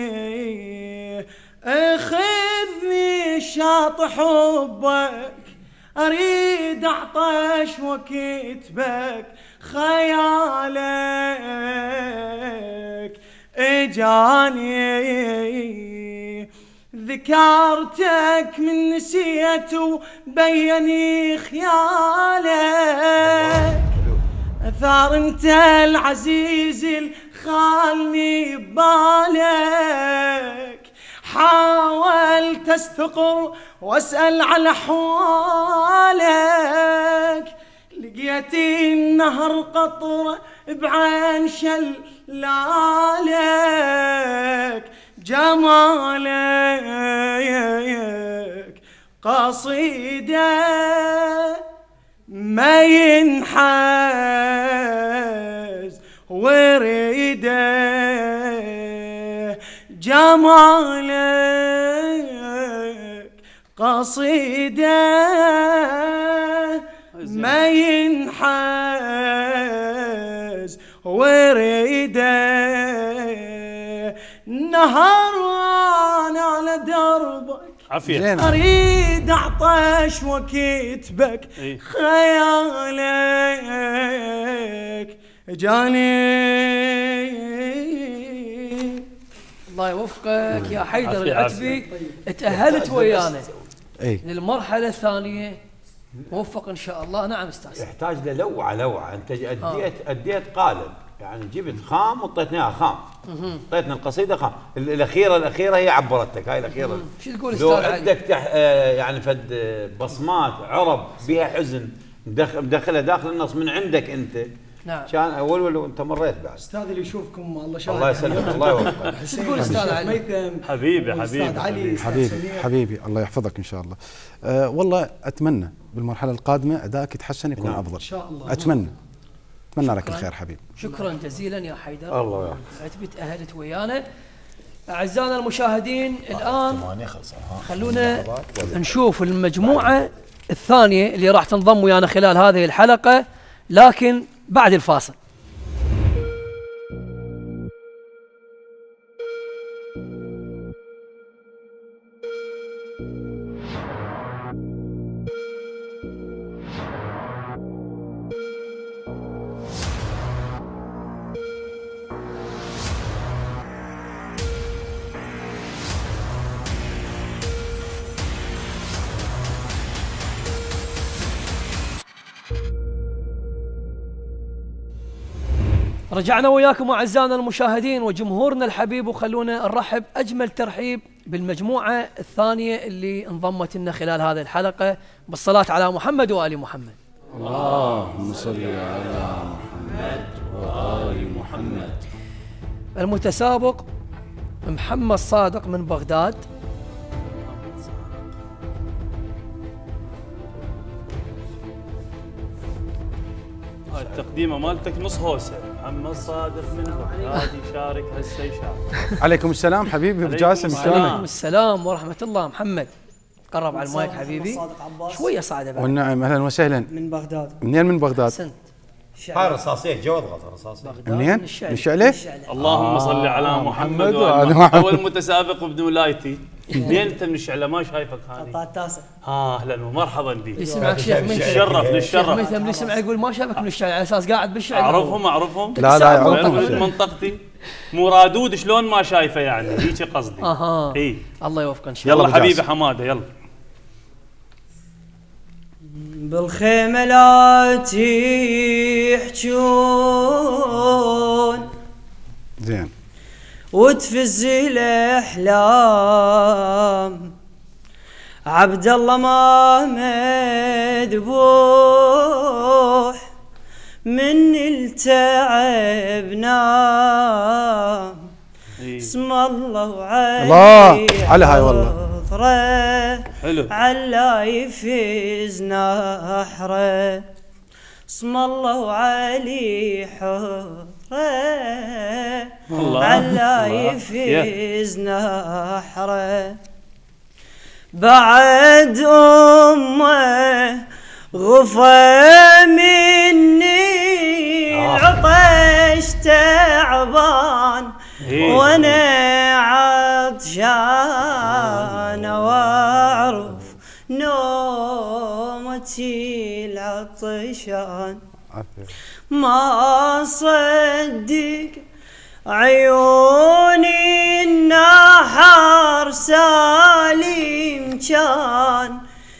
[SPEAKER 6] اخذني شاط حبك اريد اعطش وكتبك خيالك اجاني ذكرتك من نسيت وبيني خيالك اثار انت العزيز الخالني ببالك حاولت استقر واسال على احوالك لقيت النهر قطره بعين شلالك جمالك قصيده ما ينحاز وريده جمالك قصيده ما ينحاز وريده نهار وانا على دربك
[SPEAKER 2] عافية
[SPEAKER 6] اريد اعطش وكتبك خيالك جاني.
[SPEAKER 1] الله يوفقك يا حيدر العتبي. تأهلت ويانا للمرحلة الثانية موفق ان شاء الله. نعم استاذ.
[SPEAKER 4] يحتاج للوعة انت اديت قالب يعني جبت خام وطيتنا اياها خام. اعطيتنا القصيده خام. الاخيره هي عبرتك، هاي الاخيره.
[SPEAKER 1] شو تقول
[SPEAKER 4] لو
[SPEAKER 1] استاذ علي؟
[SPEAKER 4] عندك يعني فد بصمات عرب بها حزن مدخلها داخل النص من عندك انت.
[SPEAKER 1] نعم.
[SPEAKER 4] كان اول وانت مريت بعد.
[SPEAKER 12] استاذ اللي يشوفكم الله شاهد.
[SPEAKER 4] الله يسلمك الله يوفقك.
[SPEAKER 1] شو تقول استاذ علي؟
[SPEAKER 2] حبيبي
[SPEAKER 12] استاذ علي
[SPEAKER 3] حبيبي الله يحفظك ان شاء الله. والله اتمنى بالمرحله القادمه ادائك يتحسن يكون افضل. ان شاء الله. اتمنى لك الخير حبيبي.
[SPEAKER 1] شكرا جزيلا يا حيدر.
[SPEAKER 4] الله يحفظك.
[SPEAKER 1] عتبت اهلت ويانا. اعزائنا المشاهدين الان خلونا نشوف المجموعه الثانيه اللي راح تنضم ويانا خلال هذه الحلقه، لكن بعد الفاصل. رجعنا وياكم اعزائنا المشاهدين وجمهورنا الحبيب، وخلونا نرحب اجمل ترحيب بالمجموعه الثانيه اللي انضمت لنا خلال هذه الحلقه، بالصلاه على محمد وال محمد.
[SPEAKER 3] اللهم صل على محمد وال محمد.
[SPEAKER 1] المتسابق محمد صادق من بغداد.
[SPEAKER 2] هاي التقديمه مالتك نص هوسه. محمد صادق من بغداد يشارك هسه يشارك.
[SPEAKER 3] عليكم السلام حبيبي ابو جاسم.
[SPEAKER 1] وعليكم السلام ورحمه الله. محمد قرب على المايك حبيبي شويه صاعده بعد.
[SPEAKER 3] والنعم اهلا وسهلا.
[SPEAKER 12] من بغداد.
[SPEAKER 3] منين من بغداد؟
[SPEAKER 1] احسنت.
[SPEAKER 4] هاي رصاصيه جو اضغط رصاصيه.
[SPEAKER 3] منين؟ من الشعله؟
[SPEAKER 2] اللهم صل على محمد
[SPEAKER 3] وآل
[SPEAKER 2] محمد. اول متسابق ابن ولايتي. منين انت من الشعله؟ ما شايفك هاني.
[SPEAKER 12] قطاع التاسع.
[SPEAKER 2] اهلا ومرحبا بك.
[SPEAKER 1] يسمعك شيخ من
[SPEAKER 2] نتشرف نتشرف.
[SPEAKER 1] ميثم اللي يسمع يقول ما شافك من الشارع على اساس قاعد بالشارع.
[SPEAKER 2] اعرفهم.
[SPEAKER 3] لا يعرفهم.
[SPEAKER 2] من منطقتي. مو رادود شلون ما شايفه يعني هيك قصدي.
[SPEAKER 1] اها
[SPEAKER 2] اي
[SPEAKER 1] الله يوفقك ان شاء الله.
[SPEAKER 2] يلا حبيبي حماده يلا.
[SPEAKER 12] بالخيمة لا تحجون
[SPEAKER 3] زين
[SPEAKER 12] وتفز الاحلام، عبد الله ما مذبوح من التعب نام. اسم الله
[SPEAKER 3] على هاي والله
[SPEAKER 12] حلو علا يفيز نحره. اسم الله علي حره علا يفيز نحره. بعد امه غفى مني عطش تعبان وانا عطشان واعرف نومتي العطشان. ما صدق عيوني النحر سالم كان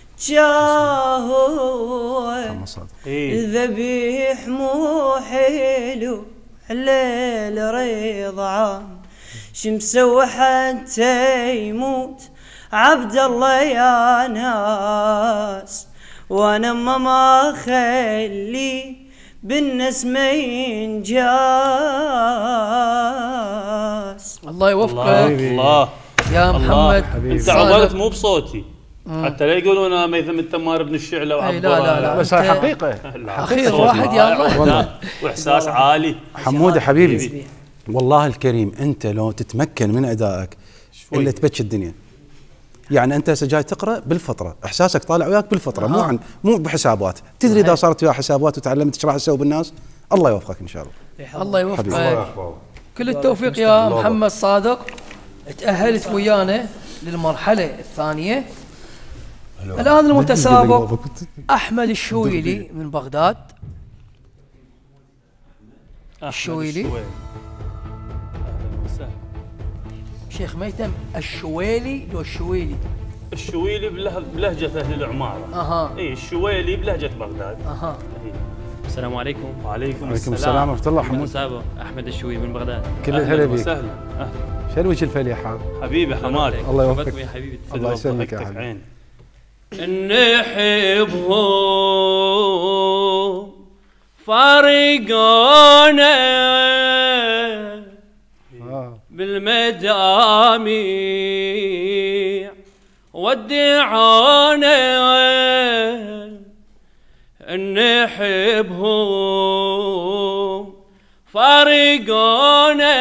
[SPEAKER 12] جاهو الذبيح مو حلو الليل رضعان. شمسوي حتى يموت عبد الله يا ناس، وانا ما خلي بالناس ما ينجاس.
[SPEAKER 1] الله يوفقك.
[SPEAKER 2] الله
[SPEAKER 1] يا محمد.
[SPEAKER 2] انت عملت مو بصوتي حتى لا يقولون ميثم التمار ابن الشعله وعبد
[SPEAKER 1] لا
[SPEAKER 3] بس هاي حقيقه.
[SPEAKER 1] اخير واحد يا الله.
[SPEAKER 2] واحساس عالي.
[SPEAKER 3] حموده حبيبي والله الكريم انت لو تتمكن من ادائك الا تبكي الدنيا. يعني انت هسه جاي تقرا بالفطره، احساسك طالع وياك بالفطره مو بحسابات. تدري اذا صارت ويا حسابات وتعلمت ايش راح تسوي بالناس الله يوفقك ان شاء الله.
[SPEAKER 1] الله يوفقك. كل التوفيق يا محمد صادق. تأهلت ويانا للمرحله الثانيه. الان المتسابق احمد الشويلي من بغداد. الشويلي شيخ ميثم. الشويلي لو الشويلي؟
[SPEAKER 2] الشويلي بلهجة أهل العمارة. اي الشويلي بلهجة بغداد.
[SPEAKER 13] السلام عليكم.
[SPEAKER 2] وعليكم
[SPEAKER 3] السلام ورحمة الله. حمود
[SPEAKER 13] أحمد الشوي من بغداد.
[SPEAKER 3] كل الهلا بيك.
[SPEAKER 2] وسهلا.
[SPEAKER 3] شنو وجه الفليحة؟
[SPEAKER 2] حبيبي حماد
[SPEAKER 3] الله يوفقك
[SPEAKER 13] يا حبيبي.
[SPEAKER 3] الله يسلمك يا حبيبي.
[SPEAKER 6] نحبهم فارقونا بالمجاميع ودعونا نحبهم فارقونا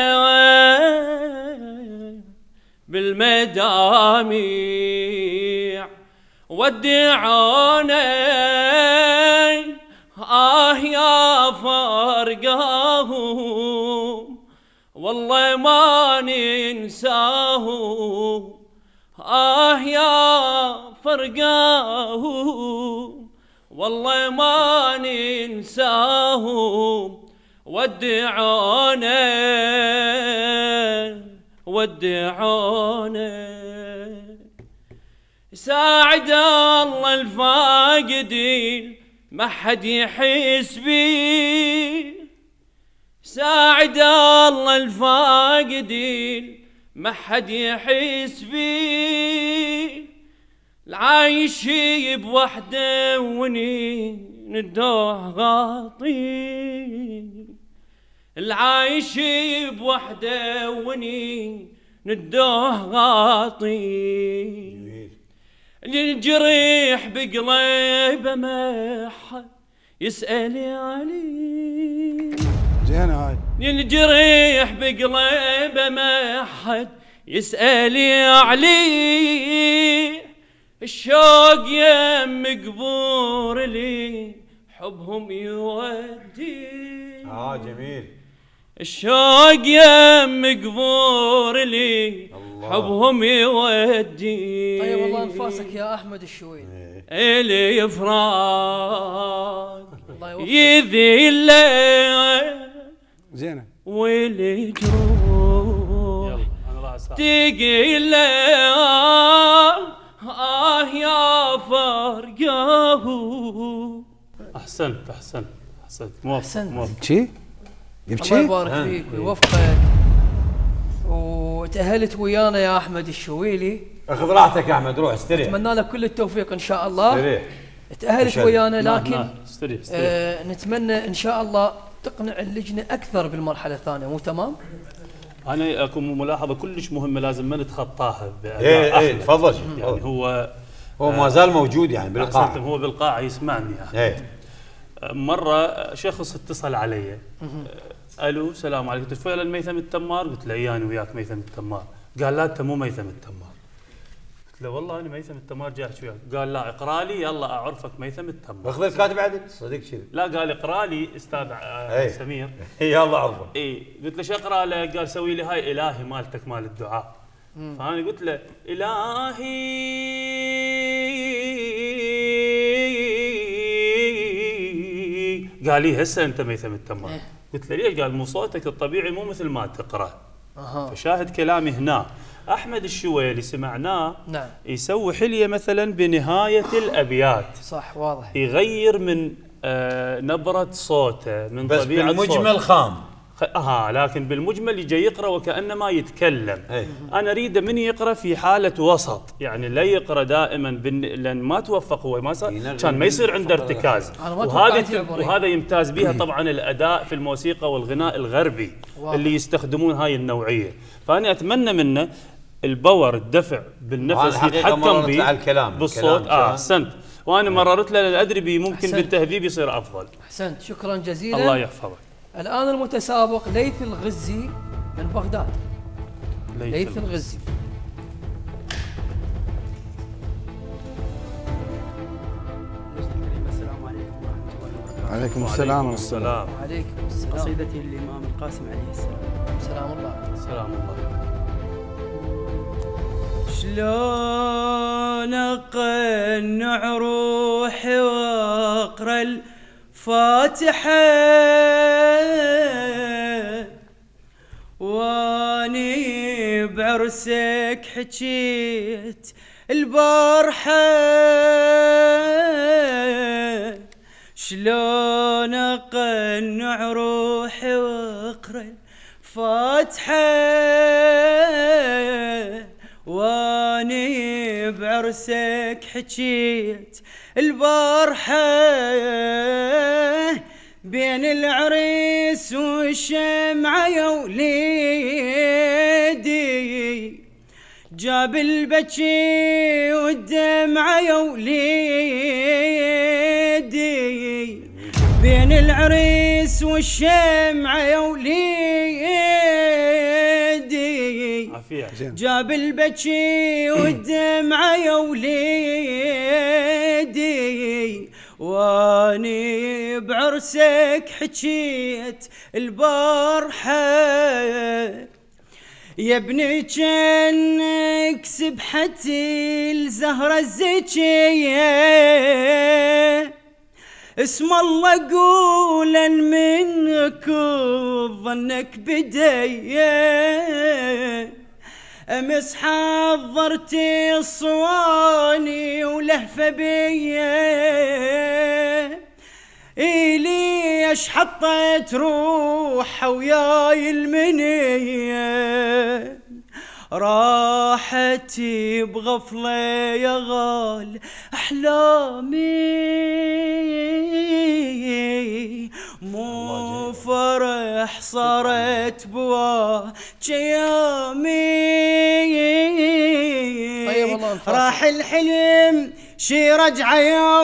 [SPEAKER 6] بالمجاميع ودعونا يا فرقاهم والله ما ننساهم يا فرقاهم والله ما ننساهم ودعونا ساعد الله الفاقدين ما حد يحس بي ساعد الله الفاقدين ما حد يحس بي العايش بوحده ونين الدوح غاطي العايش بوحده ونين الدوح غاطي الجريح بقلبه ما حد يسأل عليه
[SPEAKER 3] زين هاي
[SPEAKER 6] الجريح بقلبه ما حد يسأل عليه الشوق يم قبور لي حبهم يودي
[SPEAKER 4] جميل
[SPEAKER 6] الشوق يم قبور لي حبهم يودي.
[SPEAKER 1] طيب والله انفاسك يا احمد الشوي.
[SPEAKER 6] الي يفراق يذل
[SPEAKER 3] زينه
[SPEAKER 6] واللي جروح تقيل يا فرقاه.
[SPEAKER 2] احسنت موفق.
[SPEAKER 3] يبكي
[SPEAKER 1] الله يبارك فيك ويوفقك. وتأهلت ويانا يا احمد الشويلي.
[SPEAKER 4] اخذ راحتك يا احمد، روح استريح.
[SPEAKER 1] اتمنى لك كل التوفيق ان شاء الله.
[SPEAKER 4] استريح.
[SPEAKER 1] تأهلت ويانا لكن
[SPEAKER 2] استريح.
[SPEAKER 1] نتمنى ان شاء الله تقنع اللجنه اكثر بالمرحله الثانيه، مو تمام؟
[SPEAKER 2] انا اكو ملاحظه كلش مهمه لازم ما نتخطاها باداء
[SPEAKER 4] احمد. تفضل.
[SPEAKER 2] يعني هو
[SPEAKER 4] ما زال موجود يعني بالقاعه.
[SPEAKER 2] هو بالقاعه يسمعني يعني. مره شخص اتصل علي الو السلام عليكم، قلت فعلا ميثم التمار؟ قلت له اي انا وياك ميثم التمار. قال لا انت مو ميثم التمار. قلت له والله انا ميثم التمار جاي احكي وياك. قال لا اقرا لي يلا اعرفك ميثم التمار.
[SPEAKER 4] اخذ الكاتب عدل صدق كذي.
[SPEAKER 2] لا قال اقرا لي استاذ سمير.
[SPEAKER 4] يلا عرفه.
[SPEAKER 2] اي قلت له شو اقرا له؟ قال سوي لي هاي الهي مالتك مال الدعاء. فانا قلت له الهي. قال لي هسه انت ميثم التمار. قلت له ليش؟ قال مو صوتك الطبيعي مو مثل ما تقرا. فشاهد كلامي هنا. احمد الشوي اللي سمعناه
[SPEAKER 1] نعم
[SPEAKER 2] يسوي حليه مثلا بنهايه الابيات.
[SPEAKER 1] صح واضح.
[SPEAKER 2] يغير من نبره صوته من
[SPEAKER 4] بس
[SPEAKER 2] طبيعه
[SPEAKER 4] بالمجمل
[SPEAKER 2] صوته.
[SPEAKER 4] خام.
[SPEAKER 2] لكن بالمجمل يجي يقرا وكانما يتكلم. انا اريده من يقرا في حاله وسط، يعني لا يقرا دائما لان ما توفق هو ما كان ما يصير عنده ارتكاز. وهذا يمتاز بها طبعا الاداء في الموسيقى والغناء الغربي اللي يستخدمون هاي النوعيه. فانا اتمنى منه الباور الدفع بالنفس يتحكم به بالصوت. احسنت. وانا مررت له لان ادري ممكن بالتهذيب يصير افضل.
[SPEAKER 1] احسنت شكرا جزيلا.
[SPEAKER 2] الله يحفظك.
[SPEAKER 1] الآن المتسابق ليث الغزي من بغداد. ليث الغزي.
[SPEAKER 14] السلام عليكم ورحمة الله وبركاته.
[SPEAKER 3] عليكم السلام ورحمة الله.
[SPEAKER 1] عليكم السلام.
[SPEAKER 14] قصيدتي للإمام القاسم عليه السلام.
[SPEAKER 1] سلام الله.
[SPEAKER 2] سلام الله.
[SPEAKER 12] شلون أقنع روحي وأقرأ الفاتحة واني بعرسك حكيت البارحة. شلون اقنع روحي واقرا الفاتحه واني بعرسك حكيت البارحه بين العريس والشمعة يا وليدي جاب البكي والدمعة يا وليدي بين العريس والشمعة يا وليدي جاب البكي والدمعة يا وليدي واني بعرسك حكيت البارحة يا ابني جنك سبحة الزهرة الزكية اسم الله قولا منك وظنك بديه امس حضرت الصواني ولهفه بيه ليش حطيت روحها وياي المنيه راحت بغفله يا غال احلامي مو فرح صارت بوا جيامي راح الحلم شي رجعه يا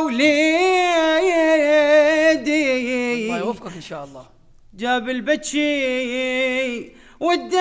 [SPEAKER 12] وليدي
[SPEAKER 1] الله يوفقك ان شاء الله
[SPEAKER 12] جاب البكي والدمع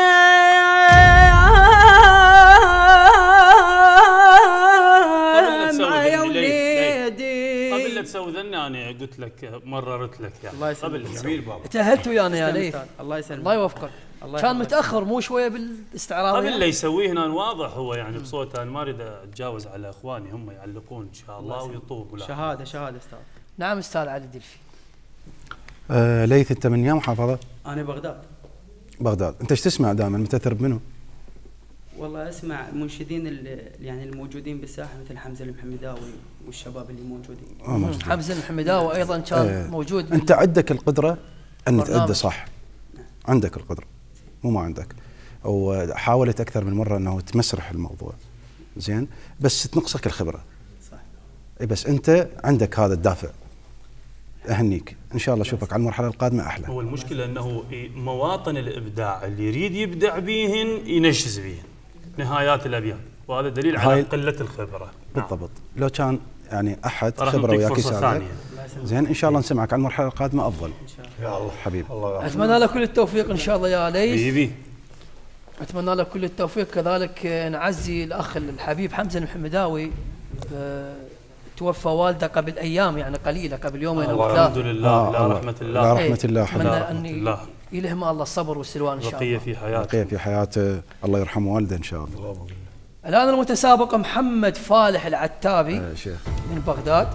[SPEAKER 12] يا وليدي
[SPEAKER 2] قبل لا تسوي ذني انا قلت لك مررت لك يعني
[SPEAKER 12] الله يسلمك
[SPEAKER 1] تأهلت ويانا يا ليث
[SPEAKER 12] الله يسلمك
[SPEAKER 1] الله يوفقك كان متاخر مو شويه بالاستعراض
[SPEAKER 2] قبل لا يسويه هنا واضح هو يعني بصوته انا ما اريد اتجاوز على اخواني هم يعلقون ان شاء الله ويطوب
[SPEAKER 12] شهاده استاذ
[SPEAKER 1] نعم استاذ علي الدلفي
[SPEAKER 3] ليث انت من يا محافظه؟
[SPEAKER 12] انا
[SPEAKER 3] بغداد انت ايش تسمع دائما متاثر بمنو؟
[SPEAKER 14] والله اسمع المنشدين يعني الموجودين بالساحه مثل حمزه المحمداوي والشباب اللي موجودين.
[SPEAKER 1] حمزه المحمداوي ايضا كان موجود.
[SPEAKER 3] انت عندك القدره ان تأدي صح. عندك القدره مو ما عندك. وحاولت اكثر من مره انه تمسرح الموضوع. زين بس تنقصك الخبره.
[SPEAKER 14] صح.
[SPEAKER 3] اي بس انت عندك هذا الدافع. اهنيك ان شاء الله اشوفك على المرحله القادمه احلى.
[SPEAKER 2] هو المشكله انه مواطن الابداع اللي يريد يبدع بيهن ينجز بيهن نهايات الابيات، وهذا دليل على قله الخبره.
[SPEAKER 3] بالضبط. لو كان يعني احد خبره وياك يساعدك زين ان شاء الله نسمعك على المرحله القادمه افضل.
[SPEAKER 4] يا الله
[SPEAKER 3] حبيبي.
[SPEAKER 1] اتمنى لك كل التوفيق ان شاء الله يا ليث.
[SPEAKER 2] حبيبي.
[SPEAKER 1] اتمنى لك كل التوفيق. كذلك نعزي الاخ الحبيب حمزه المحمداوي، توفى والده قبل ايام يعني قليله، قبل يومين او ثلاثه.
[SPEAKER 2] الحمد لله. لا رحمه الله.
[SPEAKER 3] لا رحمه الله.
[SPEAKER 1] اتمنى ان يلهم الله الصبر والسلوان ان شاء الله.
[SPEAKER 2] بقيه في حياته.
[SPEAKER 3] بقيه في حياته الله يرحم والده ان شاء الله.
[SPEAKER 1] الان المتسابق محمد فالح العتابي من بغداد.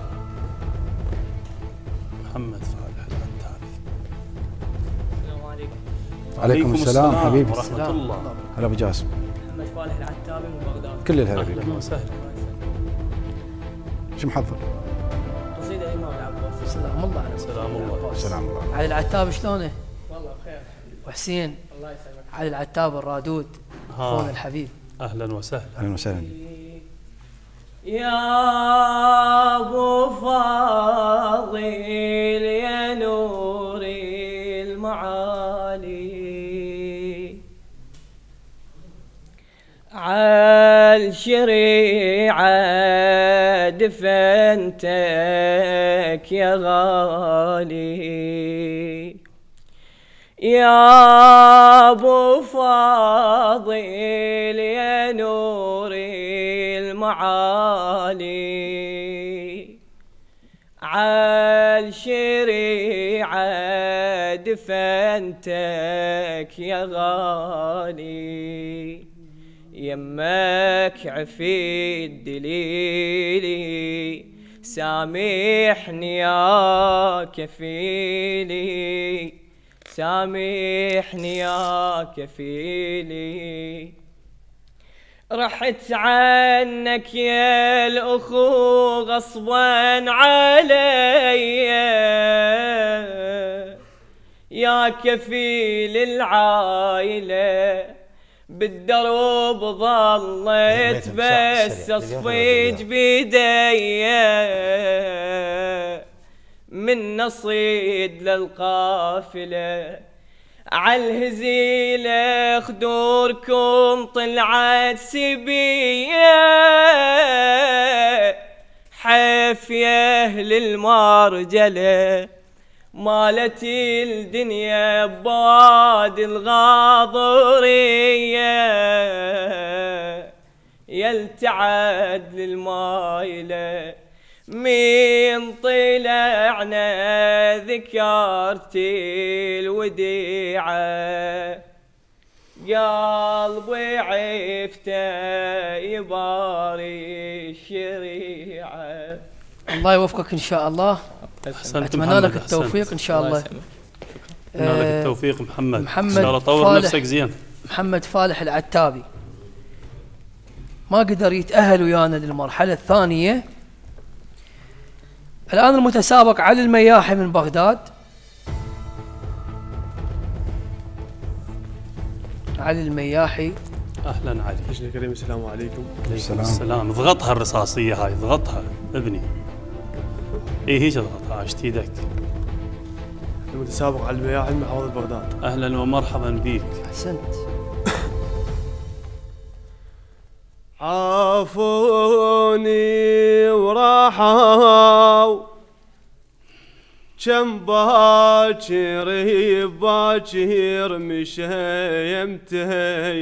[SPEAKER 2] محمد فالح العتابي.
[SPEAKER 14] السلام عليكم.
[SPEAKER 3] عليكم السلام حبيبي
[SPEAKER 2] ورحمه الله.
[SPEAKER 3] هلا ابو جاسم.
[SPEAKER 14] محمد فالح العتابي من بغداد.
[SPEAKER 3] كل الهلا فيك.
[SPEAKER 2] اهلا وسهلا.
[SPEAKER 3] شو محضر؟
[SPEAKER 14] قصيده امام العباس.
[SPEAKER 1] سلام الله عليك.
[SPEAKER 2] سلام الله.
[SPEAKER 3] سلام الله.
[SPEAKER 1] علي العتاب شلونه؟
[SPEAKER 14] والله بخير.
[SPEAKER 1] وحسين.
[SPEAKER 14] الله يسلمك.
[SPEAKER 1] علي العتاب الرادود اخونا الحبيب.
[SPEAKER 2] اهلا وسهلا.
[SPEAKER 3] اهلا وسهلا.
[SPEAKER 12] يا ابو فاضل يا نور المعالي عالشريعه دفنتك يا غالي يا ابو فاضل يا نور المعالي عالشريعه دفنتك يا غالي يمك عفيد دليلي سامحني يا كفيلي سامحني يا كفيلي رحت عنك يا الأخو غصبا علي يا كفيل العائلة بالدرب ظليت بس اصفيج بيدي من نصيد للقافلة عالهزيلة خدوركم طلعت سبية حيف يا أهل المرجلة مالتي الدنيا بواد الغاضرية يلتعد للمايلة من طلعنا ذكرتي الوديعة قلبي عفته يباري الشريعة.
[SPEAKER 1] الله يوفقك ان شاء الله. اتمنى لك التوفيق ان شاء الله.
[SPEAKER 2] اتمنى لك التوفيق محمد.
[SPEAKER 1] محمد
[SPEAKER 2] ان شاء الله طور نفسك زين.
[SPEAKER 1] محمد فالح العتابي ما قدر يتأهل ويانا للمرحلة الثانية. الآن المتسابق علي المياحي من بغداد. علي المياحي.
[SPEAKER 2] اهلا علي.
[SPEAKER 11] لجنة الكريم السلام عليكم.
[SPEAKER 2] عليكم السلام. اضغطها الرصاصية هاي اضغطها ابني. اي هيك اضغطها عشت ايدك.
[SPEAKER 11] المتسابق على المياحي من محافظة بغداد.
[SPEAKER 2] اهلا ومرحبا بك.
[SPEAKER 1] احسنت.
[SPEAKER 15] عافوني وراحوا كم باكر باكر مشى يمته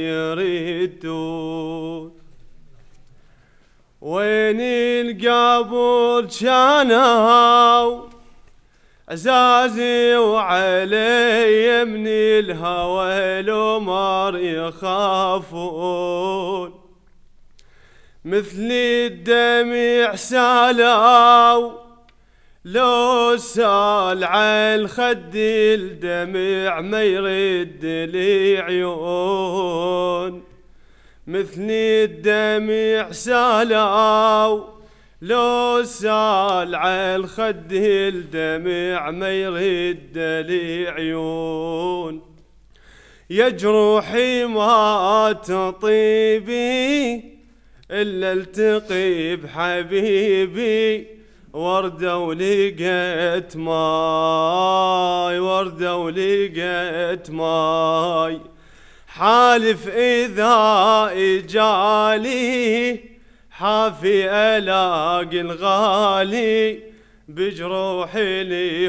[SPEAKER 15] يريدون وين القبر كانوا عزازي وعلي من الهوى الأمر يخافون مثل الدمع سالوا لو سال على الخد الدمع ما يرد العيون مثل الدمع سالوا لو سال على الخد الدمع ما يرد العيون يا جروحي ما تطيبي إلا التقي بحبيبي وردة ولقيت ماي وردة ولقيت ماي حالف إذا إجالي حافي ألاقي الغالي بجروحي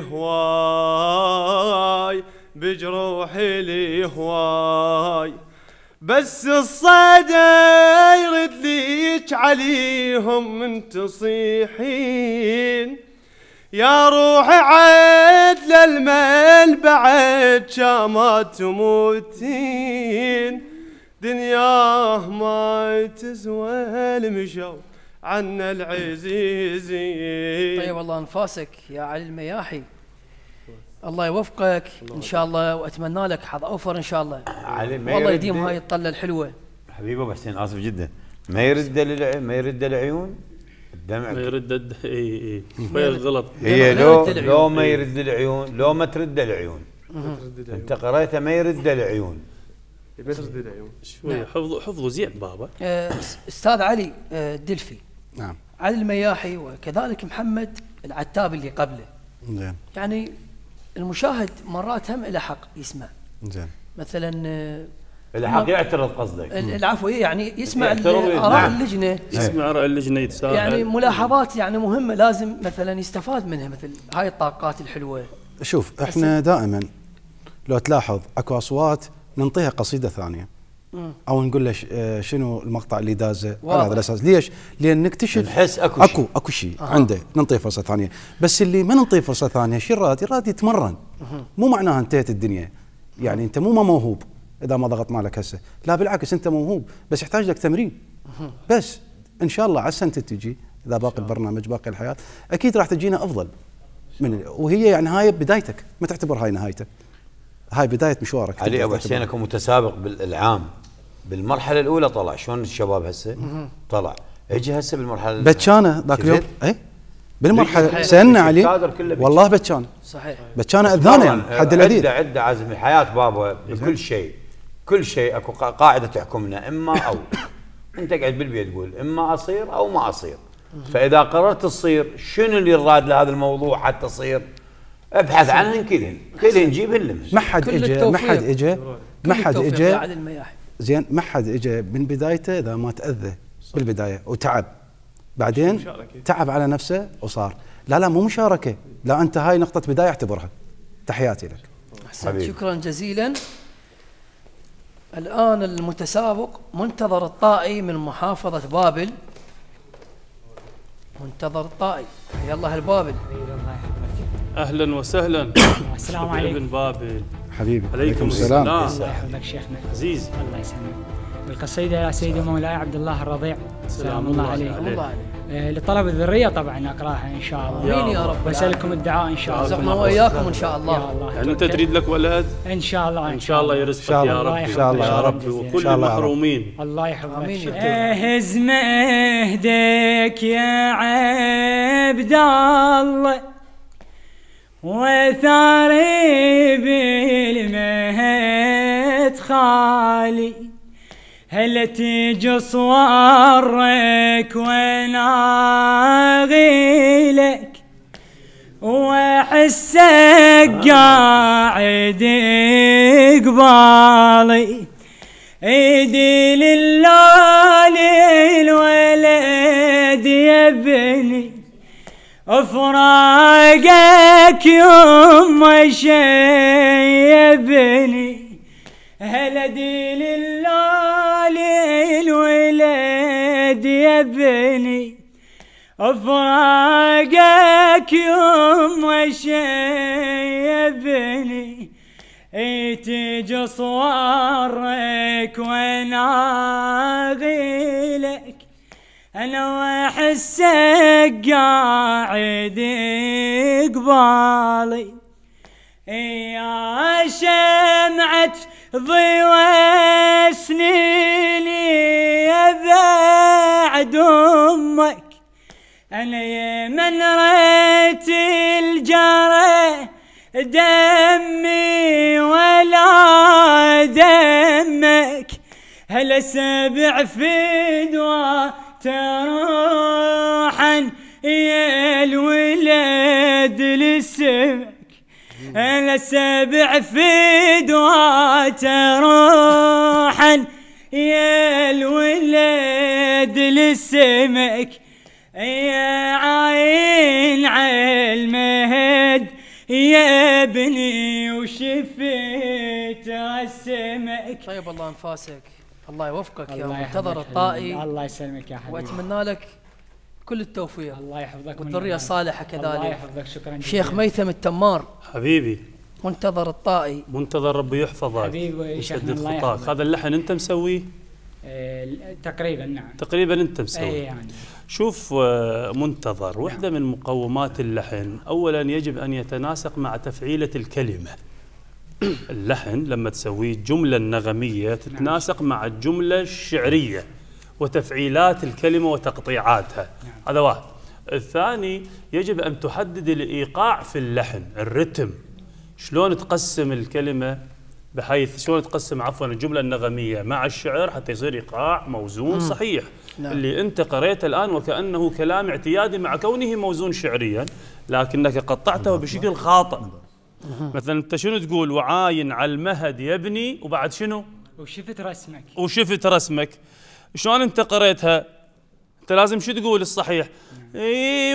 [SPEAKER 15] الهواي بجروحي الهواي بس الصدى يرد ليك عليهم من تصيحين يا روحي عد للمال بعد شاما تموتين دنياه ما تزوى المشو عنا العزيزين.
[SPEAKER 1] طيب الله انفاسك يا علي المياحي. الله يوفقك ان شاء الله واتمنى لك حظ اوفر ان شاء الله. والله يديم هاي الطله الحلوه.
[SPEAKER 4] حبيبي ابو حسين اسف جدا. ما يرد العيون الدمع
[SPEAKER 2] ما يرد اي شوي غلط.
[SPEAKER 4] هي لو ما يرد العيون لو ما ترد العيون. انت قريتها ما يرد العيون.
[SPEAKER 11] ما ترد العيون.
[SPEAKER 2] شوي حفظه زين بابا.
[SPEAKER 1] استاذ علي الدلفي.
[SPEAKER 3] نعم.
[SPEAKER 1] علي المياحي وكذلك محمد العتابي اللي قبله.
[SPEAKER 3] زين.
[SPEAKER 1] يعني المشاهد مرات هم له حق يسمع.
[SPEAKER 3] زين.
[SPEAKER 1] مثلا
[SPEAKER 4] له حق يعترض قصدك.
[SPEAKER 1] العفو يعني يسمع آراء اللجنة.
[SPEAKER 2] يسمع آراء اللجنة يتساءل.
[SPEAKER 1] يعني ملاحظات يعني مهمة لازم مثلا يستفاد منها مثل هاي الطاقات الحلوة.
[SPEAKER 3] شوف احنا دائما لو تلاحظ اكو اصوات ننطيها قصيدة ثانية. او نقول له شنو المقطع اللي دازه على هذا الاساس. ليش؟ لان نكتشف
[SPEAKER 4] نحس
[SPEAKER 3] اكو شيء عنده ننطيه فرصه ثانيه. بس اللي ما ننطيه فرصه ثانيه شو يراد يتمرن. مو معناها انتهت الدنيا. يعني انت مو موهوب اذا ما ضغط مالك هسه، لا بالعكس انت موهوب بس يحتاج لك تمرين. بس ان شاء الله عسى انت تجي اذا باقي البرنامج باقي الحياه اكيد راح تجينا افضل من وهي يعني هاي بدايتك، ما تعتبر هاي نهايتك. هاي بدايه مشوارك.
[SPEAKER 4] علي ابو حسين اكو متسابق بالالعام بالمرحله الاولى طلع شلون الشباب هسه طلع اجى هسه بالمرحله
[SPEAKER 3] بتشانه ذاك اليوم اي بالمرحله سالنا عليه والله بتشانه
[SPEAKER 1] صحيح
[SPEAKER 3] بتشانه اذانه يعني حد الاديد
[SPEAKER 4] عده عزمي حياه بابا بكل شيء كل شيء اكو قاعده تحكمنا اما او انت قاعد بالبيت تقول اما اصير او ما اصير فاذا قررت تصير شنو اللي راد لهذا الموضوع حتى تصير ابحث عنهن كلهن جيبهن لمس
[SPEAKER 3] ما حد اجى زين ما حد اجى من بدايته اذا ما تاذى بالبدايه وتعب بعدين تعب على نفسه وصار لا مو مشاركه لا انت هاي نقطه بدايه اعتبرها تحياتي لك
[SPEAKER 1] أحسن شكرا جزيلا. الآن المتسابق منتظر الطائي من محافظة بابل. منتظر الطائي حيا الله البابل.
[SPEAKER 2] اهلا وسهلا.
[SPEAKER 16] السلام عليكم.
[SPEAKER 2] ابن بابل
[SPEAKER 3] حبيبي.
[SPEAKER 2] عليكم السلام.
[SPEAKER 16] الله يحفظك شيخنا
[SPEAKER 2] عزيز.
[SPEAKER 16] الله يسلمك. القصيدة يا سيدي مولاي عبد الله الرضيع سلام الله عليه. لطلب الذرية طبعا اقراها ان شاء الله.
[SPEAKER 1] امين يا رب.
[SPEAKER 16] واسالكم الدعاء ان شاء الله.
[SPEAKER 1] رزقنا واياكم ان شاء الله.
[SPEAKER 2] يعني انت تريد لك ولد؟
[SPEAKER 16] ان شاء الله.
[SPEAKER 2] ان شاء الله يرزقك يا رب.
[SPEAKER 3] ان شاء الله يا رب.
[SPEAKER 2] وكل المحرومين.
[SPEAKER 16] الله يحفظك. اهز مهدك يا عبد الله وثاري بالمهد خالي هل تيجي صورك وناغيلك واحسك قاعد قبالي ايدي لله للولد يبني افراقك يما شيبني هلدي لله للولد يبني افراقك يما شيبني تيجي صورك وناغيلك انا واحسك قاعد قبالي يا شمعة ضوى سنيني يا بعد امك انا يا من ريت الجرى دمي ولا دمك هلا سبع فدوى تروحا يا الولد لسمك هلا سبع فدوى تروحا يا الولد لسمك يا عين عالمهد يا ابني وشفيت رسمك.
[SPEAKER 1] طيب الله انفاسك الله يوفقك يا منتظر الطائي.
[SPEAKER 16] الله يسلمك يا حبيبي
[SPEAKER 1] واتمنى لك كل التوفيق.
[SPEAKER 16] الله يحفظك
[SPEAKER 1] والذريه الصالحه كذلك.
[SPEAKER 16] الله يحفظك. شكرا جزيلا.
[SPEAKER 1] شيخ ميثم التمار
[SPEAKER 2] حبيبي
[SPEAKER 1] منتظر الطائي.
[SPEAKER 2] منتظر ربي يحفظك
[SPEAKER 16] حبيبي
[SPEAKER 2] يسدد خطاك. هذا اللحن انت مسويه؟
[SPEAKER 16] تقريبا نعم.
[SPEAKER 2] تقريبا انت مسويه.
[SPEAKER 16] يعني.
[SPEAKER 2] شوف منتظر واحدة من مقومات اللحن اولا يجب ان يتناسق مع تفعيلة الكلمة. اللحن لما تسويه الجملة النغمية تتناسق مع الجملة الشعرية وتفعيلات الكلمة وتقطيعاتها. هذا واحد. الثاني يجب أن تحدد الإيقاع في اللحن الرتم شلون تقسم الكلمة بحيث شلون تقسم عفوا الجملة النغمية مع الشعر حتى يصير إيقاع موزون صحيح. اللي أنت قريته الآن وكأنه كلام اعتيادي مع كونه موزون شعريا لكنك قطعته بشكل خاطئ. مثلا انت شنو تقول وعاين على المهد يبني وبعد شنو
[SPEAKER 16] وشفت رسمك
[SPEAKER 2] وشفت رسمك شلون انت قريتها انت لازم شو تقول الصحيح اي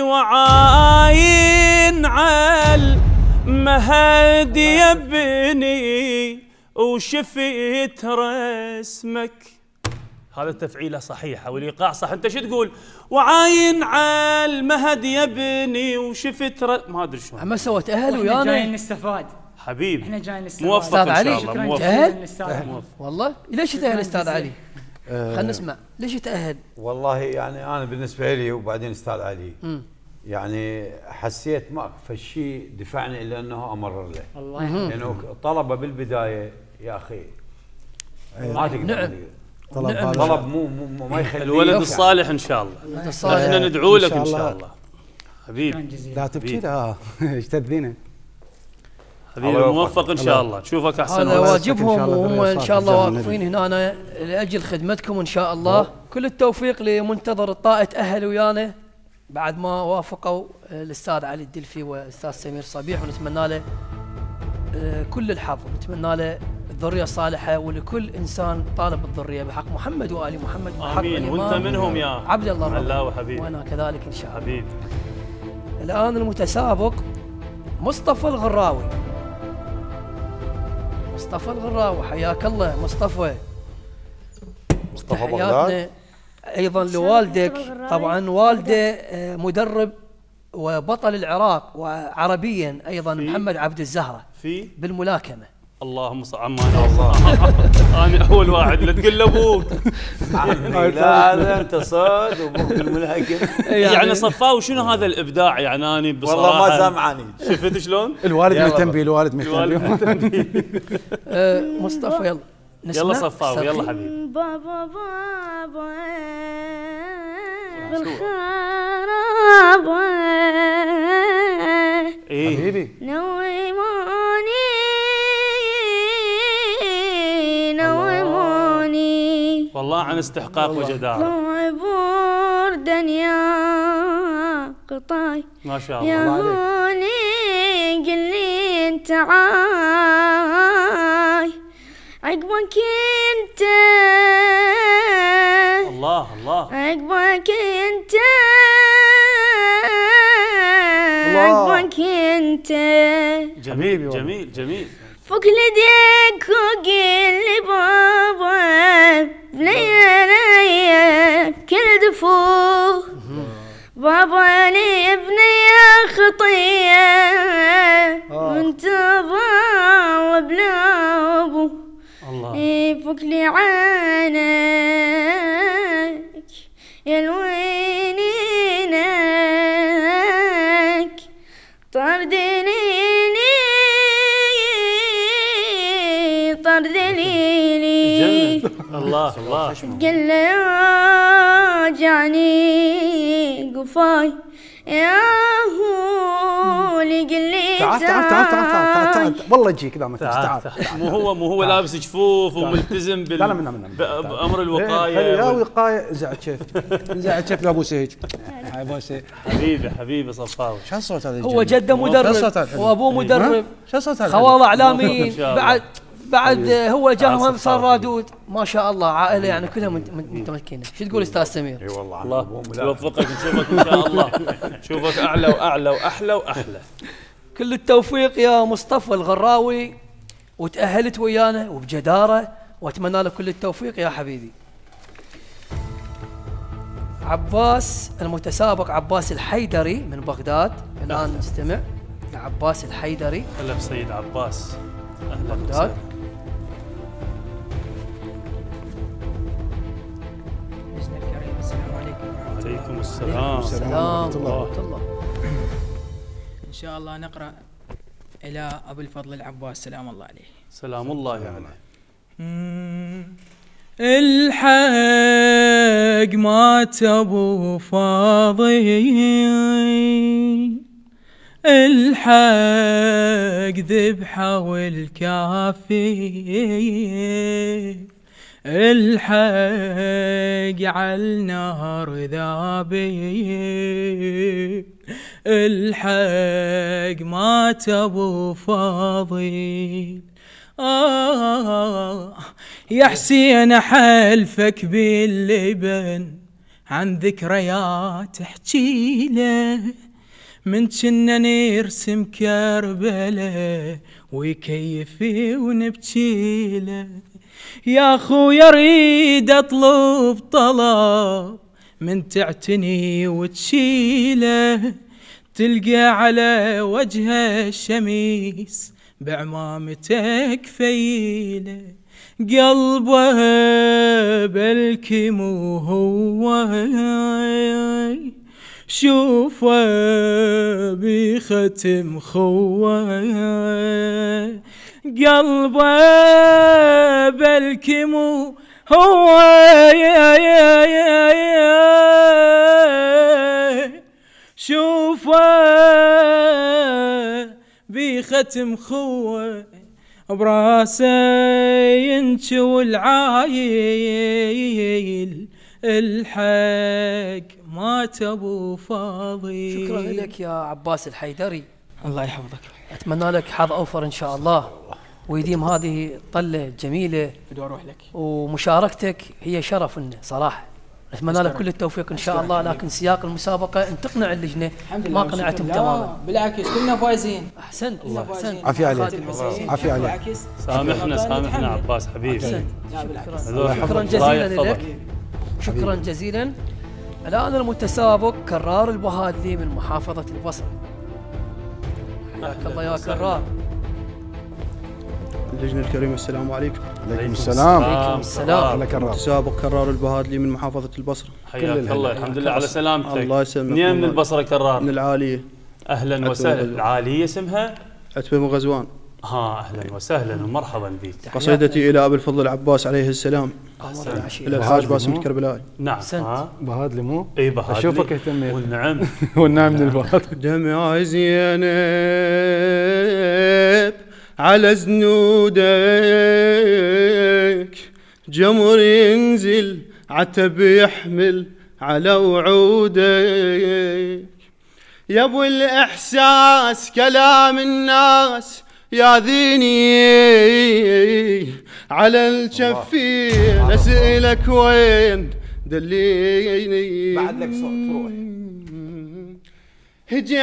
[SPEAKER 2] وعاين على المهد يبني وشفت رسمك. هذا التفعيله صحيحه والايقاع صح. انت شو تقول وعاين على المهد يبني وشفت ما ادري شلون.
[SPEAKER 1] ما سوت اهل ويانا
[SPEAKER 16] جايين نستفاد
[SPEAKER 2] حبيبي.
[SPEAKER 16] احنا جايين نستفاد.
[SPEAKER 2] موفق ان شاء الله.
[SPEAKER 16] موفق.
[SPEAKER 1] تأهل؟ والله ليش تأهل استاذ علي؟ خلينا نسمع ليش تأهل؟
[SPEAKER 4] والله يعني انا بالنسبه لي وبعدين استاذ علي يعني حسيت ما فالشيء دفعني الا انه امرر له.
[SPEAKER 16] الله
[SPEAKER 4] لانه طلبه بالبدايه يا اخي ما تقدر.
[SPEAKER 1] نعم.
[SPEAKER 4] طلب مو ما يخلي
[SPEAKER 2] الولد الصالح ان شاء الله. احنا ندعو لك ان شاء الله حبيبي.
[SPEAKER 3] لا تبكي لا ايش تذينا
[SPEAKER 2] حبيبي موفق ان شاء الله. تشوفك احسن.
[SPEAKER 1] هذا واجبهم وهم ان شاء الله واقفين هنا لاجل خدمتكم ان شاء الله. كل التوفيق لمنتظر الطائة تأهل ويانا بعد ما وافقوا الاستاذ علي الدلفي والاستاذ سمير صبيح، ونتمنى له كل الحظ، ونتمنى له الذريه الصالحه ولكل انسان طالب الذريه بحق محمد وال محمد.
[SPEAKER 2] امين. وانت منهم يا
[SPEAKER 1] عبد الله
[SPEAKER 2] الله حبيبي.
[SPEAKER 1] وانا كذلك ان شاء الله
[SPEAKER 2] حبيبي.
[SPEAKER 1] الان المتسابق مصطفى الغراوي. مصطفى الغراوي حياك الله مصطفى
[SPEAKER 4] بغداد.
[SPEAKER 1] ايضا لوالدك طبعا، والده مدرب وبطل العراق وعربيا ايضا محمد عبد الزهره
[SPEAKER 2] في
[SPEAKER 1] بالملاكمه.
[SPEAKER 2] اللهم صل على انا اول واحد لا تقول لابوك
[SPEAKER 4] لا انت صاد وابوك بالملاكمه
[SPEAKER 2] يعني صفاوي شنو هذا الابداع يعني. انا بصراحه
[SPEAKER 4] والله ما سامعني.
[SPEAKER 2] شفت شلون
[SPEAKER 3] الوالد مهتم بي الوالد مهتم بي
[SPEAKER 1] مصطفى يلا نسمع.
[SPEAKER 2] يلا صفاوي يلا حبيبي.
[SPEAKER 5] بابا بابا بالخرابة
[SPEAKER 2] حبيبي
[SPEAKER 5] نوموني نوموني
[SPEAKER 2] والله عن استحقاق وجدارة.
[SPEAKER 5] لعبور دنيا قطاي
[SPEAKER 2] ما شاء الله
[SPEAKER 5] يا هوني قل لي انت عاي عقبك انت
[SPEAKER 2] الله الله
[SPEAKER 5] عقبك انت عقبك انت.
[SPEAKER 2] جميل جميل جميل.
[SPEAKER 5] فك لديك وقل لي بابا بني كل دفوه بابا لي ابني خطيه وانت ضال بلا ابو. فك لي عينك يا الوينينك طردنيني طردنيني
[SPEAKER 2] الله الله.
[SPEAKER 5] قل جاني قفاي يا هو اللي قل لي
[SPEAKER 3] تعال تعال تعال تعال تعال والله يجيك اذا ما تعال.
[SPEAKER 2] مو هو لابس جفوف وملتزم بامر الوقايه.
[SPEAKER 3] يا وقايه زعل شيف زعل شيف لابو سيج
[SPEAKER 2] حبيبي صفاوي.
[SPEAKER 3] شو الصوت هذا؟
[SPEAKER 1] هو جده مدرب وابوه مدرب.
[SPEAKER 3] شو الصوت هذا؟
[SPEAKER 1] خوال اعلاميين بعد هو جاهم صار رادود ما شاء الله. عائله يعني كلها متمكنه. شو تقول استاذ سمير؟
[SPEAKER 4] اي والله
[SPEAKER 2] الله يوفقك نشوفك ان شاء الله. نشوفك اعلى واعلى واحلى واحلى.
[SPEAKER 1] كل التوفيق يا مصطفى الغراوي، وتأهلت ويانا وبجداره واتمنى لك كل التوفيق يا حبيبي. عباس المتسابق عباس الحيدري من بغداد. الان نستمع لعباس الحيدري.
[SPEAKER 2] هلا بسيد عباس اهلا
[SPEAKER 1] بغداد.
[SPEAKER 2] عليكم السلام
[SPEAKER 1] ورحمة الله.
[SPEAKER 17] إن شاء الله نقرأ إلى أبو الفضل العباس سلام الله عليه.
[SPEAKER 2] سلام الله عليه.
[SPEAKER 17] الحق مات أبو فاضل الحق ذبحة والكافي الحق عالنار ذابي الحق مات أبو فاضل. يا حسين حلفك باللبن عن ذكريات احكي له من كنا نرسم كربله ويكيفي ونبكي له. يا اخويا اريد اطلب طلب من تعتني وتشيله تلقى على وجه الشميس بعمامتك فيله قلبه بلكي مو هو شوفه بختم خوه قلبه بلكي مو هو شوفه بختم خوه براسه ينشو العايل الحق مات ابو فاضل.
[SPEAKER 1] شكرا لك يا عباس الحيدري،
[SPEAKER 17] الله يحفظك.
[SPEAKER 1] اتمنى لك حظ اوفر ان شاء الله، ويديم هذه الطله الجميله.
[SPEAKER 17] بدي اروح لك،
[SPEAKER 1] ومشاركتك هي شرف لنا صراحه. اتمنى لك كل التوفيق ان شاء الله، لكن سياق المسابقه ان تقنع اللجنه ما قنعتهم تماما.
[SPEAKER 17] بالعكس كلنا فايزين.
[SPEAKER 1] احسنت احسنت.
[SPEAKER 3] عافيه عليك، عافيه عليك.
[SPEAKER 2] سامحنا عباس حبيبي.
[SPEAKER 1] شكرا جزيلا لك، شكرا جزيلا. الان المتسابق كرار البهادلي من محافظه البصره. حياك الله يا كرار.
[SPEAKER 18] اللجنة الكريمة السلام عليكم.
[SPEAKER 3] عليكم السلام.
[SPEAKER 1] عليكم السلام.
[SPEAKER 18] متسابق كرار البهادلي من محافظة البصرة.
[SPEAKER 2] حياك الله، الحمد لله على سلامتك.
[SPEAKER 18] الله يسلمك.
[SPEAKER 2] منين من البصرة كرار؟
[SPEAKER 18] من العالية.
[SPEAKER 2] أهلا وسهلا. العالية اسمها؟
[SPEAKER 18] عتبة بن غزوان.
[SPEAKER 2] أهلا وسهلا ومرحبا بك.
[SPEAKER 18] قصيدتي إلى أبي الفضل العباس عليه السلام. إلى الحاج باسم الكربلائي.
[SPEAKER 2] نعم.
[SPEAKER 3] بهادلي مو؟
[SPEAKER 2] اي بهادلي.
[SPEAKER 3] اشوفك اهتميت.
[SPEAKER 2] والنعم.
[SPEAKER 3] والنعم من البهادلي.
[SPEAKER 18] دمع زينب على زنودك، جمر ينزل عتب يحمل على وعودك. يا ابو الاحساس كلام الناس يا ذيني على الشفين، اسالك وين دليني. بعد لك صوت روح. هجي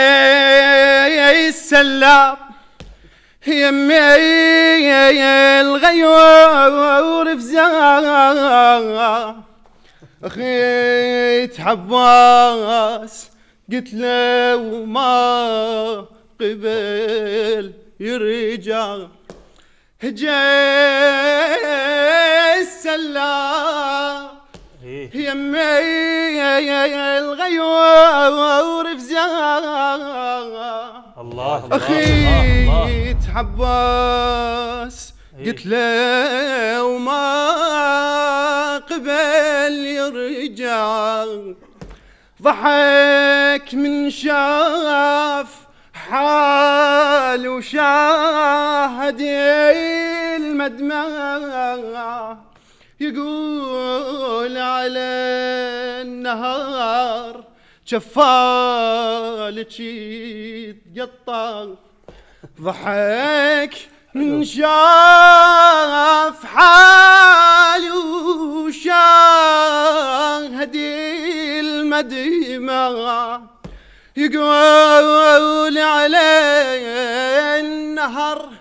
[SPEAKER 18] السلام يمي الغيور فزاع، اخيت عباس قلت له وما قبل يرجع. هجي السلام يمي الغيور فزاع،
[SPEAKER 2] الله
[SPEAKER 18] أخيت عباس قلت له وما قبل يرجع. ضحك من شاف حال وشاهد المدمع، يقول على النهار شفالك يتقطع. ضحك من شاف حالي وشاهد المدمع، يقول على النهر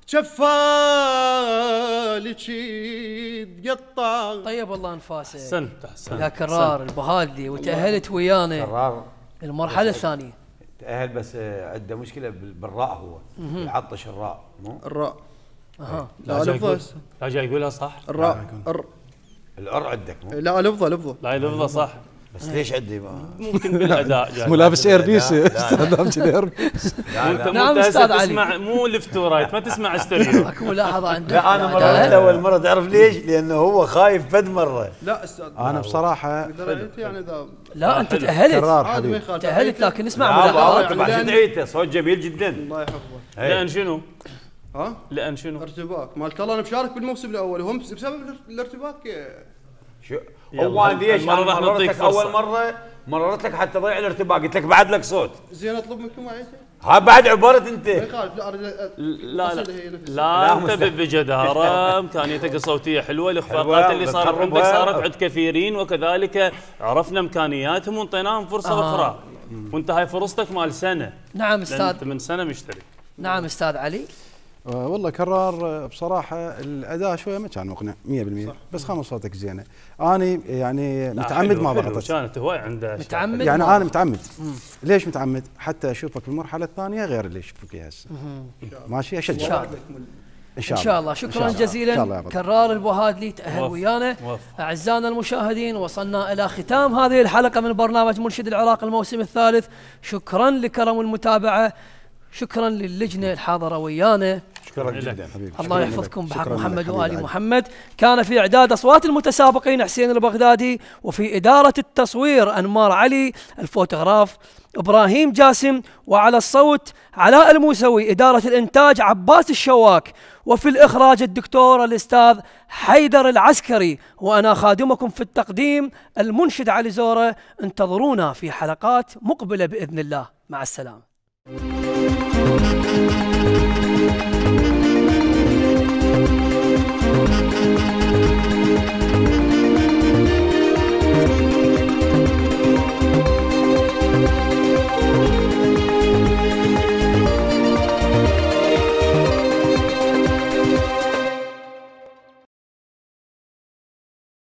[SPEAKER 18] شفالك يتقطع.
[SPEAKER 1] طيب الله انفاسك.
[SPEAKER 2] احسنت
[SPEAKER 1] يا كرار البهادلي، وتأهلت ويانا
[SPEAKER 4] كرار
[SPEAKER 1] المرحلة الثانية.
[SPEAKER 4] تأهل بس عنده مشكلة بالراء، هو يعطش الراء مو؟
[SPEAKER 18] الراء.
[SPEAKER 2] لا جاي يقولها صح.
[SPEAKER 18] الراء
[SPEAKER 4] الار عندك مو؟
[SPEAKER 18] لا لفظة.
[SPEAKER 2] لا لفظة صح.
[SPEAKER 4] بس ليش عندي
[SPEAKER 2] ممكن بالاداء جاي.
[SPEAKER 3] مو لابس ايربيس استخدام كذي ايربيس.
[SPEAKER 1] نعم استاذ علي.
[SPEAKER 2] تسمع مو ليفت ورايت، ما تسمع استريو.
[SPEAKER 1] اكو ملاحظة عندك.
[SPEAKER 4] لا انا مرة اول مرة تعرف ليش؟ لانه هو خايف فد مرة.
[SPEAKER 18] لا استاذ
[SPEAKER 3] انا بصراحة
[SPEAKER 18] يعني ذا.
[SPEAKER 1] لا انت تأهلت.
[SPEAKER 3] كرار حبيبي
[SPEAKER 1] تأهلت، لكن اسمع ملاحظات.
[SPEAKER 4] بعد شدعيته صوت جميل جدا.
[SPEAKER 18] الله يحفظه.
[SPEAKER 2] لان شنو؟
[SPEAKER 18] ها؟
[SPEAKER 2] لان شنو؟
[SPEAKER 18] ارتباك مالك الله. انا مشارك بالموسم الاول وهم بسبب الارتباك.
[SPEAKER 4] شو هو ليش مررتك اول مررت لك حتى ضيع الارتباك، قلت لك بعد لك صوت.
[SPEAKER 18] زين اطلب منكم معي.
[SPEAKER 4] ها بعد عبارة انت.
[SPEAKER 18] ما يخالف.
[SPEAKER 2] لا انت بجدارة، امكانيتك الصوتية حلوة، الاخفاقات اللي صارت عندك صارت عند كثيرين، وكذلك عرفنا امكانياتهم وانطيناهم فرصة اخرى. وانت هاي فرصتك مال سنة.
[SPEAKER 1] نعم استاذ.
[SPEAKER 2] انت من سنة مشترك.
[SPEAKER 1] نعم استاذ علي.
[SPEAKER 3] والله كرار بصراحة الأداء شوية ما كان مقنع 100%، بس خامس صوتك زينة. أنا يعني متعمد ما ضغطت.
[SPEAKER 2] كانت هواي عنده
[SPEAKER 1] متعمد
[SPEAKER 3] يعني أنا متعمد. ليش متعمد؟ حتى أشوفك بالمرحلة الثانية غير اللي أشوفك إياها هسه. ماشي أشجع.
[SPEAKER 1] إن شاء الله. شكرا جزيلا كرار البهادلي، تأهل ويانا. أعزائنا المشاهدين، وصلنا إلى ختام هذه الحلقة من برنامج مرشد العراق الموسم الثالث. شكرا لكرم المتابعة، شكرا للجنة الحاضرة ويانا.
[SPEAKER 4] شكرا جدا.
[SPEAKER 1] الله يحفظكم بحق محمد وآل محمد. كان في إعداد أصوات المتسابقين حسين البغدادي، وفي إدارة التصوير أنمار علي، الفوتوغراف إبراهيم جاسم، وعلى الصوت علاء الموسوي، إدارة الإنتاج عباس الشواك، وفي الإخراج الدكتور الأستاذ حيدر العسكري، وأنا خادمكم في التقديم المنشد علي زورة. انتظرونا في حلقات مقبلة بإذن الله. مع السلامة.